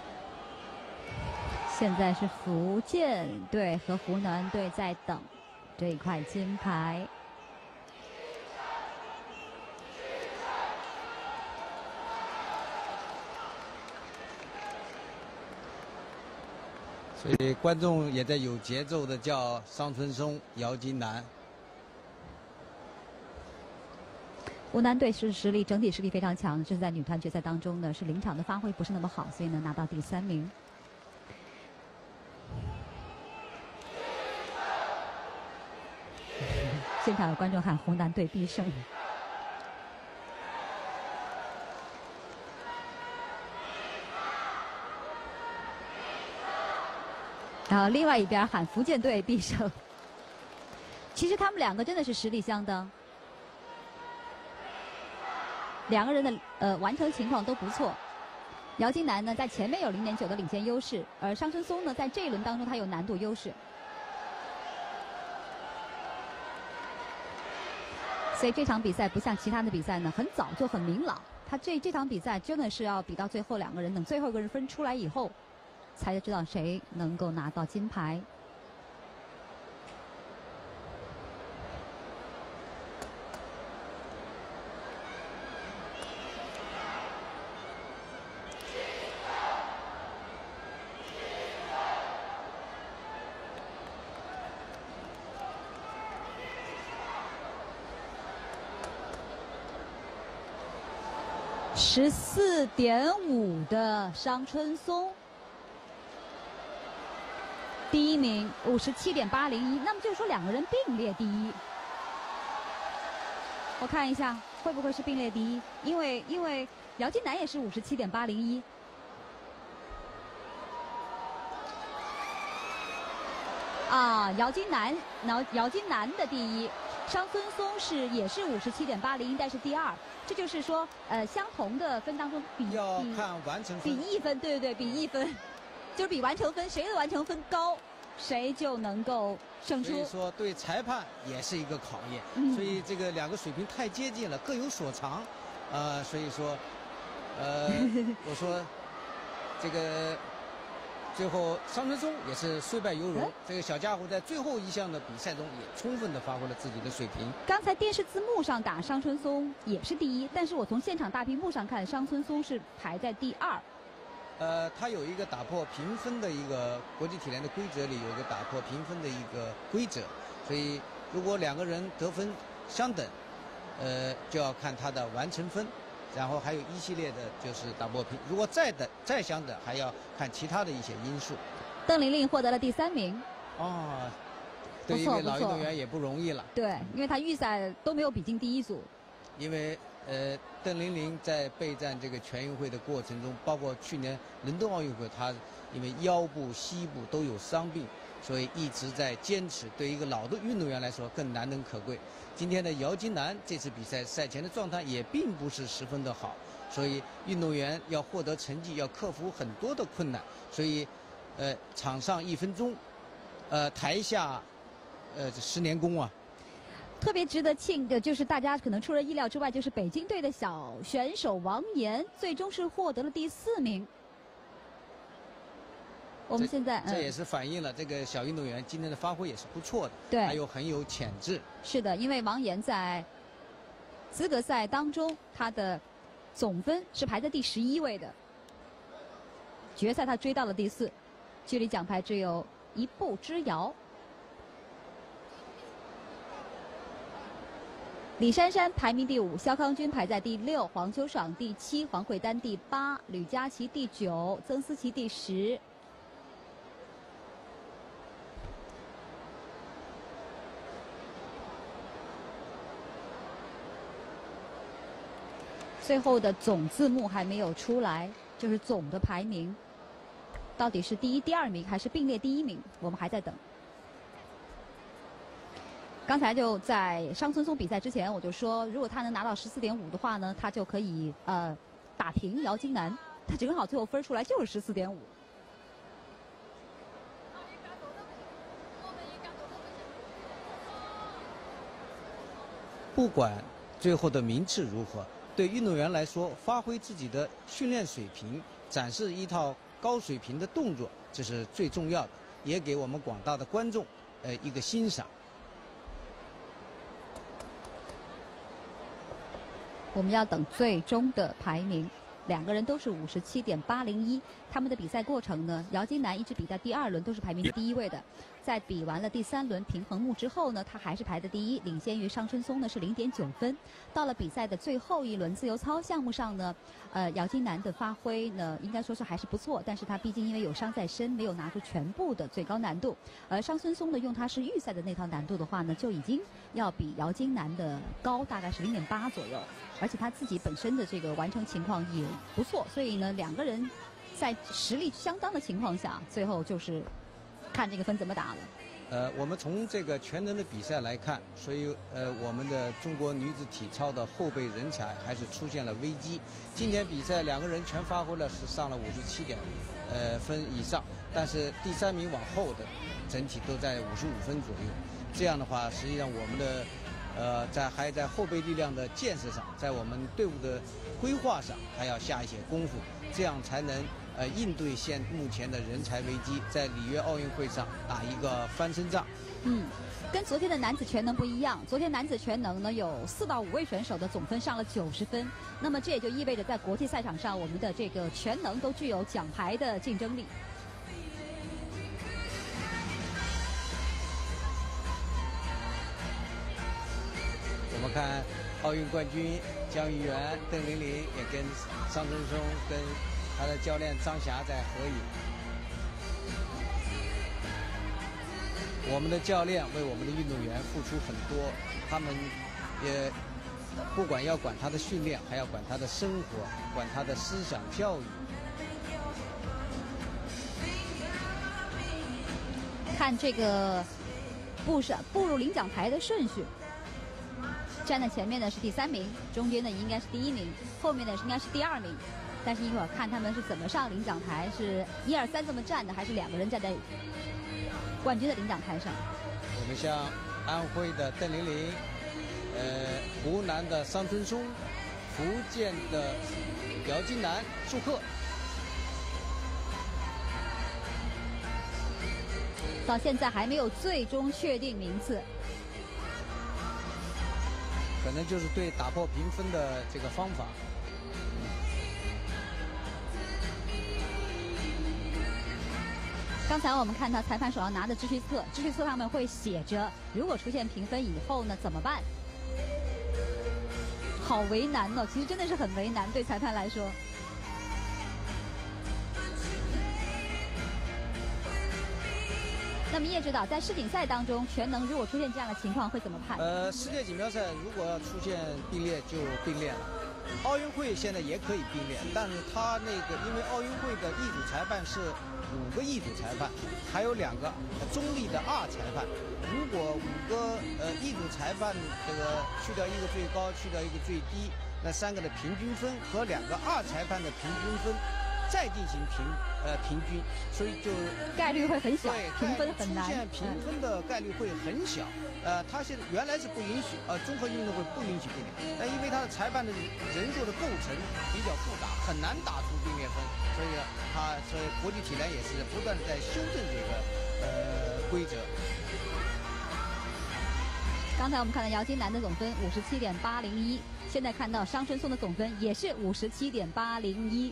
现在是福建队和湖南队在等这一块金牌。 所以观众也在有节奏的叫商春松、姚金楠。 湖南队是整体实力非常强，这是在女团决赛当中呢，是临场的发挥不是那么好，所以呢拿到第3名。现场有观众喊湖南队必胜。然后另外一边喊福建队必胜。其实他们两个真的是实力相当，两个人的完成情况都不错。姚金楠呢在前面有0.9的领先优势，而商春松呢在这一轮当中他有难度优势。所以这场比赛不像其他的比赛呢，很早就很明朗。他这场比赛真的是要比到最后两个人，等最后一个人分出来以后，才知道谁能够拿到金牌。14.5的商春松，第1名57.801，那么就是说两个人并列第一。我看一下会不会是并列第一，因为姚金楠也是57.801。啊，姚金楠的第一，商春松也是57.801，但是第2。这就是说，相同的分当中要看完成分， 比1分，对对对，比1分，就是比完成分，谁的完成分高，谁就能够胜出。 所以说对裁判也是一个考验。所以这个两个水平太接近了，各有所长，所以说，我说这个。最后，商春松也是虽败犹荣。这个小家伙在最后一项的比赛中也充分的发挥了自己的水平。 刚才电视字幕上打商春松也是第一，但是我从现场大屏幕上看，商春松是排在第2。 他有一个打破评分的一个国际体联的规则里有一个打破评分的一个规则，所以如果两个人得分相等，就要看他的完成分。然后还有一系列的就是打破平，如果再相等，还要看其他的一些因素。 邓玲玲获得了第3名。 哦，对一位老运动员也不容易了。 对，因为她预赛都没有比进第1组。 因为邓玲玲在备战这个全运会的过程中，包括去年伦敦奥运会，她因为腰部、膝部都有伤病，所以一直在坚持。对一个老的运动员来说，更难能可贵。今天的姚金楠这次比赛赛前的状态也并不是十分的好，所以运动员要获得成绩，要克服很多的困难。所以，场上1分钟，台下，10年功啊。 特别值得庆的就是大家可能出人意料之外，就是北京队的小选手王岩最终是获得了第4名。我们现在这也是反映了这个小运动员今天的发挥也是不错的， 对， 还有很有潜质。 是的，因为王岩在资格赛当中，他的总分是排在第11位的，决赛他追到了第4，距离奖牌只有1步之遥。李珊珊排名第5，肖康军排在第6，黄秋爽第7，黄慧丹第8，吕佳琪第9，曾思琪第10。最后的总字幕还没有出来，就是总的排名，到底是第1、第2名还是并列第1名，我们还在等。刚才就在商春松比赛之前，我就说，如果他能拿到14.5的话呢，他就可以打平姚金楠。他正好最后分出来就是14.5。 不管最后的名次如何，对运动员来说，发挥自己的训练水平，展示一套高水平的动作，这是最重要的，也给我们广大的观众一个欣赏。 我们要等最终的排名。两个人都是57.801，他们的比赛过程呢，姚金楠一直比在第2轮都是排名第1位的，在比完了第3轮平衡木之后呢，他还是排在第1，领先于商春松呢是0.9分。到了比赛的最后一轮自由操项目上呢，姚金楠的发挥呢应该说是还是不错，但是他毕竟因为有伤在身，没有拿出全部的最高难度。而商春松呢，用他是预赛的那套难度的话呢，就已经要比姚金楠的高大概是0.8左右。而且他自己本身的这个完成情况也不错，所以呢，两个人在实力相当的情况下，最后就是看这个分怎么打了。 我们从这个全能的比赛来看，所以我们的中国女子体操的后备人才还是出现了危机。今天比赛两个人全发挥了，是上了57点分以上，但是第3名往后的整体都在55分左右。这样的话，实际上我们的在后备力量的建设上，在我们队伍的规划上还要下一些功夫，这样才能应对目前的人才危机，在里约奥运会上打一个翻身仗。 跟昨天的男子全能不一样，昨天男子全能呢有4到5位选手的总分上了90分，那么这也就意味着在国际赛场上，我们的这个全能都具有奖牌的竞争力。 我们看奥运冠军江玉源、邓玲玲也跟商春松跟他的教练张霞在合影。我们的教练为我们的运动员付出很多，他们也不管要管他的训练，还要管他的生活，管他的思想教育。 看这个步入领奖台的顺序。站在前面的是第3名，中间的应该是第1名，后面的应该是第2名。但是一会儿看他们是怎么上领奖台，是1、2、3这么站的，还是2个人站在冠军的领奖台上？ 我们像安徽的邓玲玲，湖南的商春松，福建的姚金楠、祝贺。 到现在还没有最终确定名次。 可能就是对打破评分的这个方法。 刚才我们看到裁判手上拿的支序册，支序册上面会写着，如果出现评分以后呢，怎么办？好为难哦，其实真的是很为难，对裁判来说。那么叶指导，在世锦赛当中，全能如果出现这样的情况会怎么判？ 世界锦标赛如果要出现并列就并列了，奥运会现在也可以并列，但是他那个因为奥运会的一组裁判是5个一组裁判，还有2个中立的2裁判。如果5个一组裁判这个去掉1个最高，去掉1个最低，那3个的平均分和2个2裁判的平均分再进行平均，所以就概率会很小，评分很难。 出现评分的概率会很小。他现在原来是不允许，综合运动会不允许并列，但因为他的裁判的人数的构成比较复杂，很难打出并列分，所以国际体联也是不断在修正这个规则。 刚才我们看到姚金楠的总分57.801，现在看到商春松的总分也是57.801。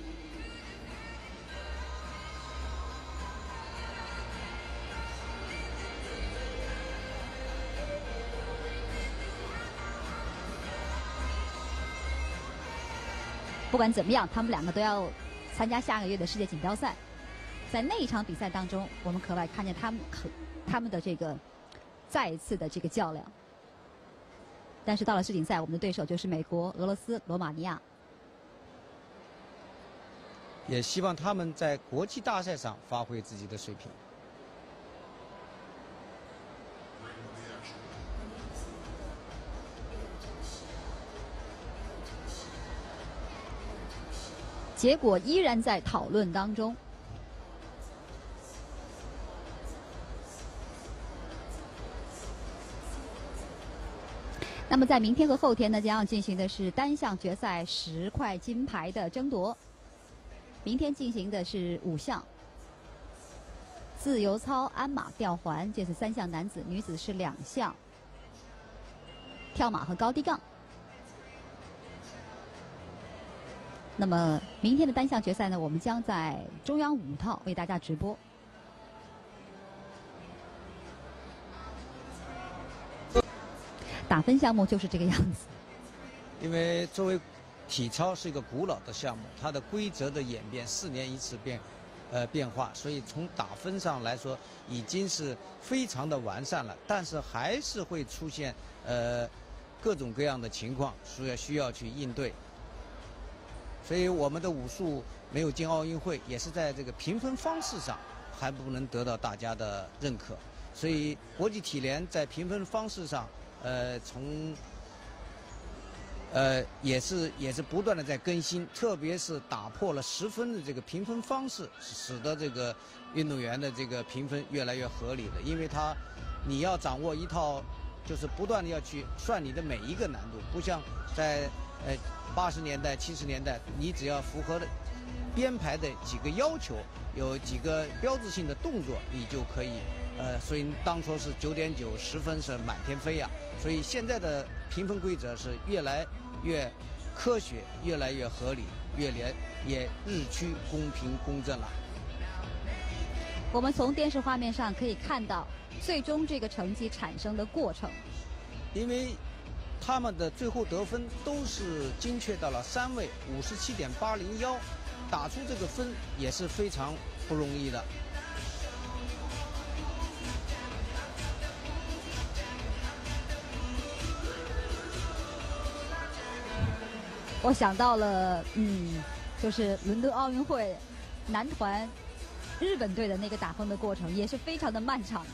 不管怎么样，他们2个都要参加下个月的世界锦标赛。在那一场比赛当中，我们可外看见他们的这个再一次的这个较量。但是到了世锦赛，我们的对手就是美国、俄罗斯、罗马尼亚。 也希望他们在国际大赛上发挥自己的水平。 结果依然在讨论当中。那么在明天和后天呢，将要进行的是单项决赛10块金牌的争夺。明天进行的是5项：自由操、鞍马、吊环，这是3项男子；女子是2项，跳马和高低杠。 那么明天的单项决赛呢，我们将在中央5套为大家直播。打分项目就是这个样子。 因为作为体操是一个古老的项目，它的规则的演变4年一次变化，所以从打分上来说已经是非常的完善了，但是还是会出现各种各样的情况，所以需要去应对。所以我们的武术没有进奥运会，也是在这个评分方式上还不能得到大家的认可，所以国际体联在评分方式上，也是不断的在更新，特别是打破了10分的这个评分方式，使得这个运动员的这个评分越来越合理了。因为你要掌握一套，就是不断的要去算你的每一个难度，不像在80年代、70年代，你只要符合了编排的几个要求，有几个标志性的动作，你就可以。所以当初是9.9、10分是满天飞呀。所以现在的评分规则是越来越科学，越来越合理，也日趋公平公正了。 我们从电视画面上可以看到最终这个成绩产生的过程。 因为他们的最后得分都是精确到了3位57.801，打出这个分也是非常不容易的。 我想到了，就是伦敦奥运会男团日本队的那个打分的过程，也是非常的漫长。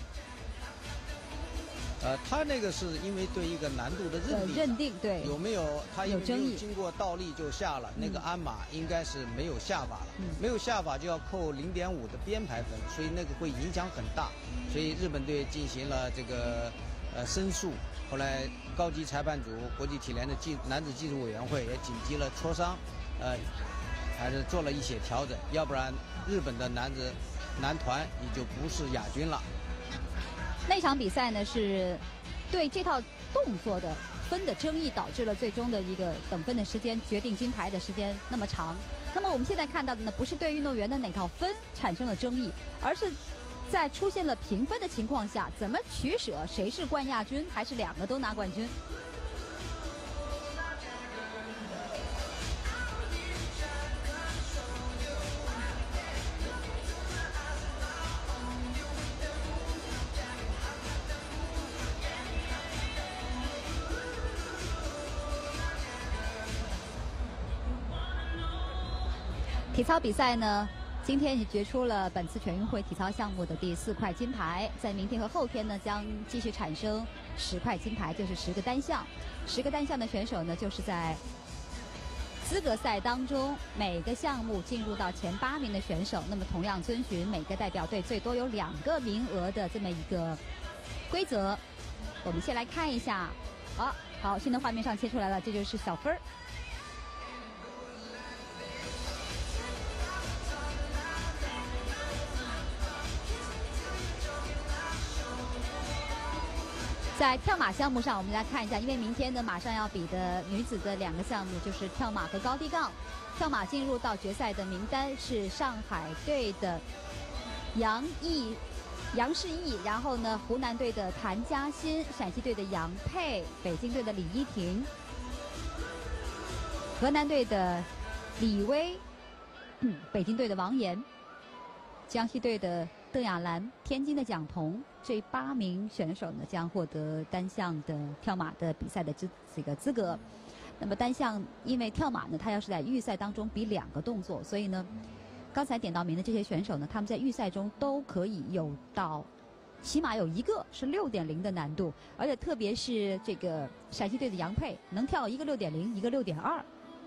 他那个是因为对一个难度的认定， 对， 有没有他有争议？ 经过倒立就下了，那个鞍马应该是没有下法了，没有下法就要扣0.5的编排分，所以那个会影响很大，所以日本队进行了这个申诉，后来高级裁判组国际体联的男子技术委员会也紧急了磋商，还是做了一些调整，要不然日本的男团也就不是亚军了。 那场比赛呢，是对这套动作的分的争议，导致了最终的一个等分的时间，决定金牌的时间那么长。那么我们现在看到的呢，不是对运动员的哪套分产生了争议，而是在出现了平分的情况下，怎么取舍，谁是冠亚军，还是2个都拿冠军？体操比赛呢，今天也决出了本次全运会体操项目的第4块金牌，在明天和后天呢，将继续产生10块金牌，就是10个单项。10个单项的选手呢，就是在资格赛当中每个项目进入到前8名的选手，那么同样遵循每个代表队最多有2个名额的这么一个规则。我们先来看一下，好，现在画面上切出来了，这就是小分儿。在跳马项目上，我们来看一下，因为明天呢马上要比的女子的2个项目就是跳马和高低杠。跳马进入到决赛的名单是上海队的杨世义，然后呢湖南队的谭嘉欣，陕西队的杨佩，北京队的李依婷，河南队的李薇，北京队的王岩，江西队的邓亚兰，天津的蒋彤，这8名选手呢将获得单项的跳马的比赛的这个资格。那么单项因为跳马呢，它要是在预赛当中比2个动作，所以呢，刚才点到名的这些选手呢，他们在预赛中都可以有到，起码有1个是6.0的难度，而且特别是这个陕西队的杨佩能跳一个6.0，一个6.2。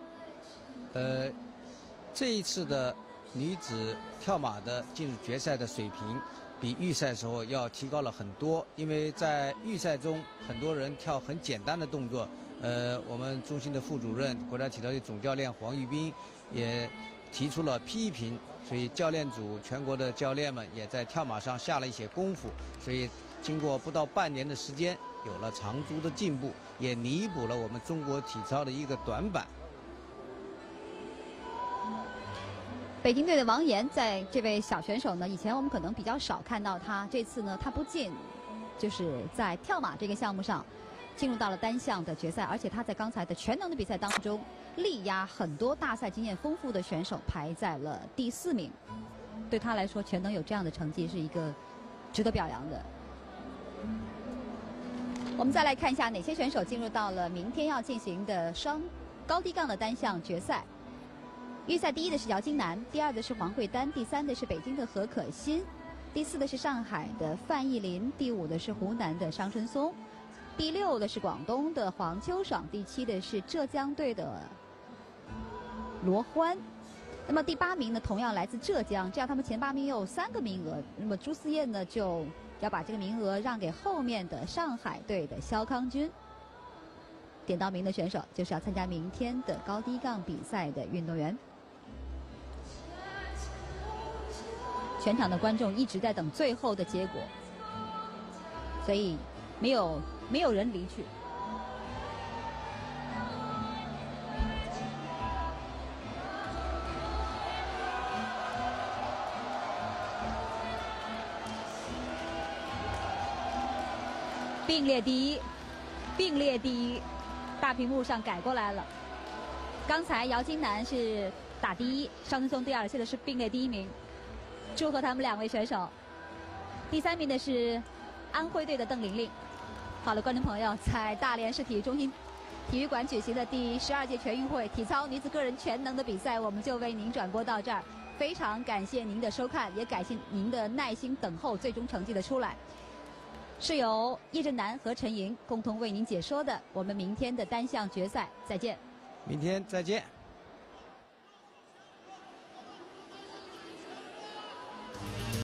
这一次的女子跳马的进入决赛的水平比预赛时候要提高了很多，因为在预赛中很多人跳很简单的动作，我们中心的副主任、国家体操队总教练黄玉斌也提出了批评，所以教练组全国的教练们也在跳马上下了一些功夫，所以经过不到半年的时间，有了长足的进步，也弥补了我们中国体操的一个短板。 北京队的王岩，在这位小选手呢，以前我们可能比较少看到他，这次呢，他不仅就是在跳马这个项目上进入到了单项的决赛，而且他在刚才的全能的比赛当中力压很多大赛经验丰富的选手，排在了第4名。对他来说，全能有这样的成绩是一个值得表扬的。我们再来看一下哪些选手进入到了明天要进行的双高低杠的单项决赛。预赛第1的是姚金楠，第2的是黄慧丹，第3的是北京的何可欣，第4的是上海的范逸林，第5的是湖南的商春松，第6的是广东的黄秋爽，第7的是浙江队的罗欢。那么第8名呢，同样来自浙江，这样他们前8名有3个名额。那么朱思燕呢，就要把这个名额让给后面的上海队的肖康军。点到名的选手就是要参加明天的高低杠比赛的运动员。全场的观众一直在等最后的结果，所以没有人离去。并列第一，并列第一，大屏幕上改过来了。刚才姚金楠是打第1，商春松第2，现在是并列第1名。祝贺他们2位选手。第3名的是安徽队的邓玲玲。好了，观众朋友，在大连市体育中心体育馆举行的第12届全运会体操女子个人全能的比赛，我们就为您转播到这儿。非常感谢您的收看，也感谢您的耐心等候最终成绩的出来。是由叶振南和陈莹共同为您解说的。我们明天的单项决赛再见。 明天再见。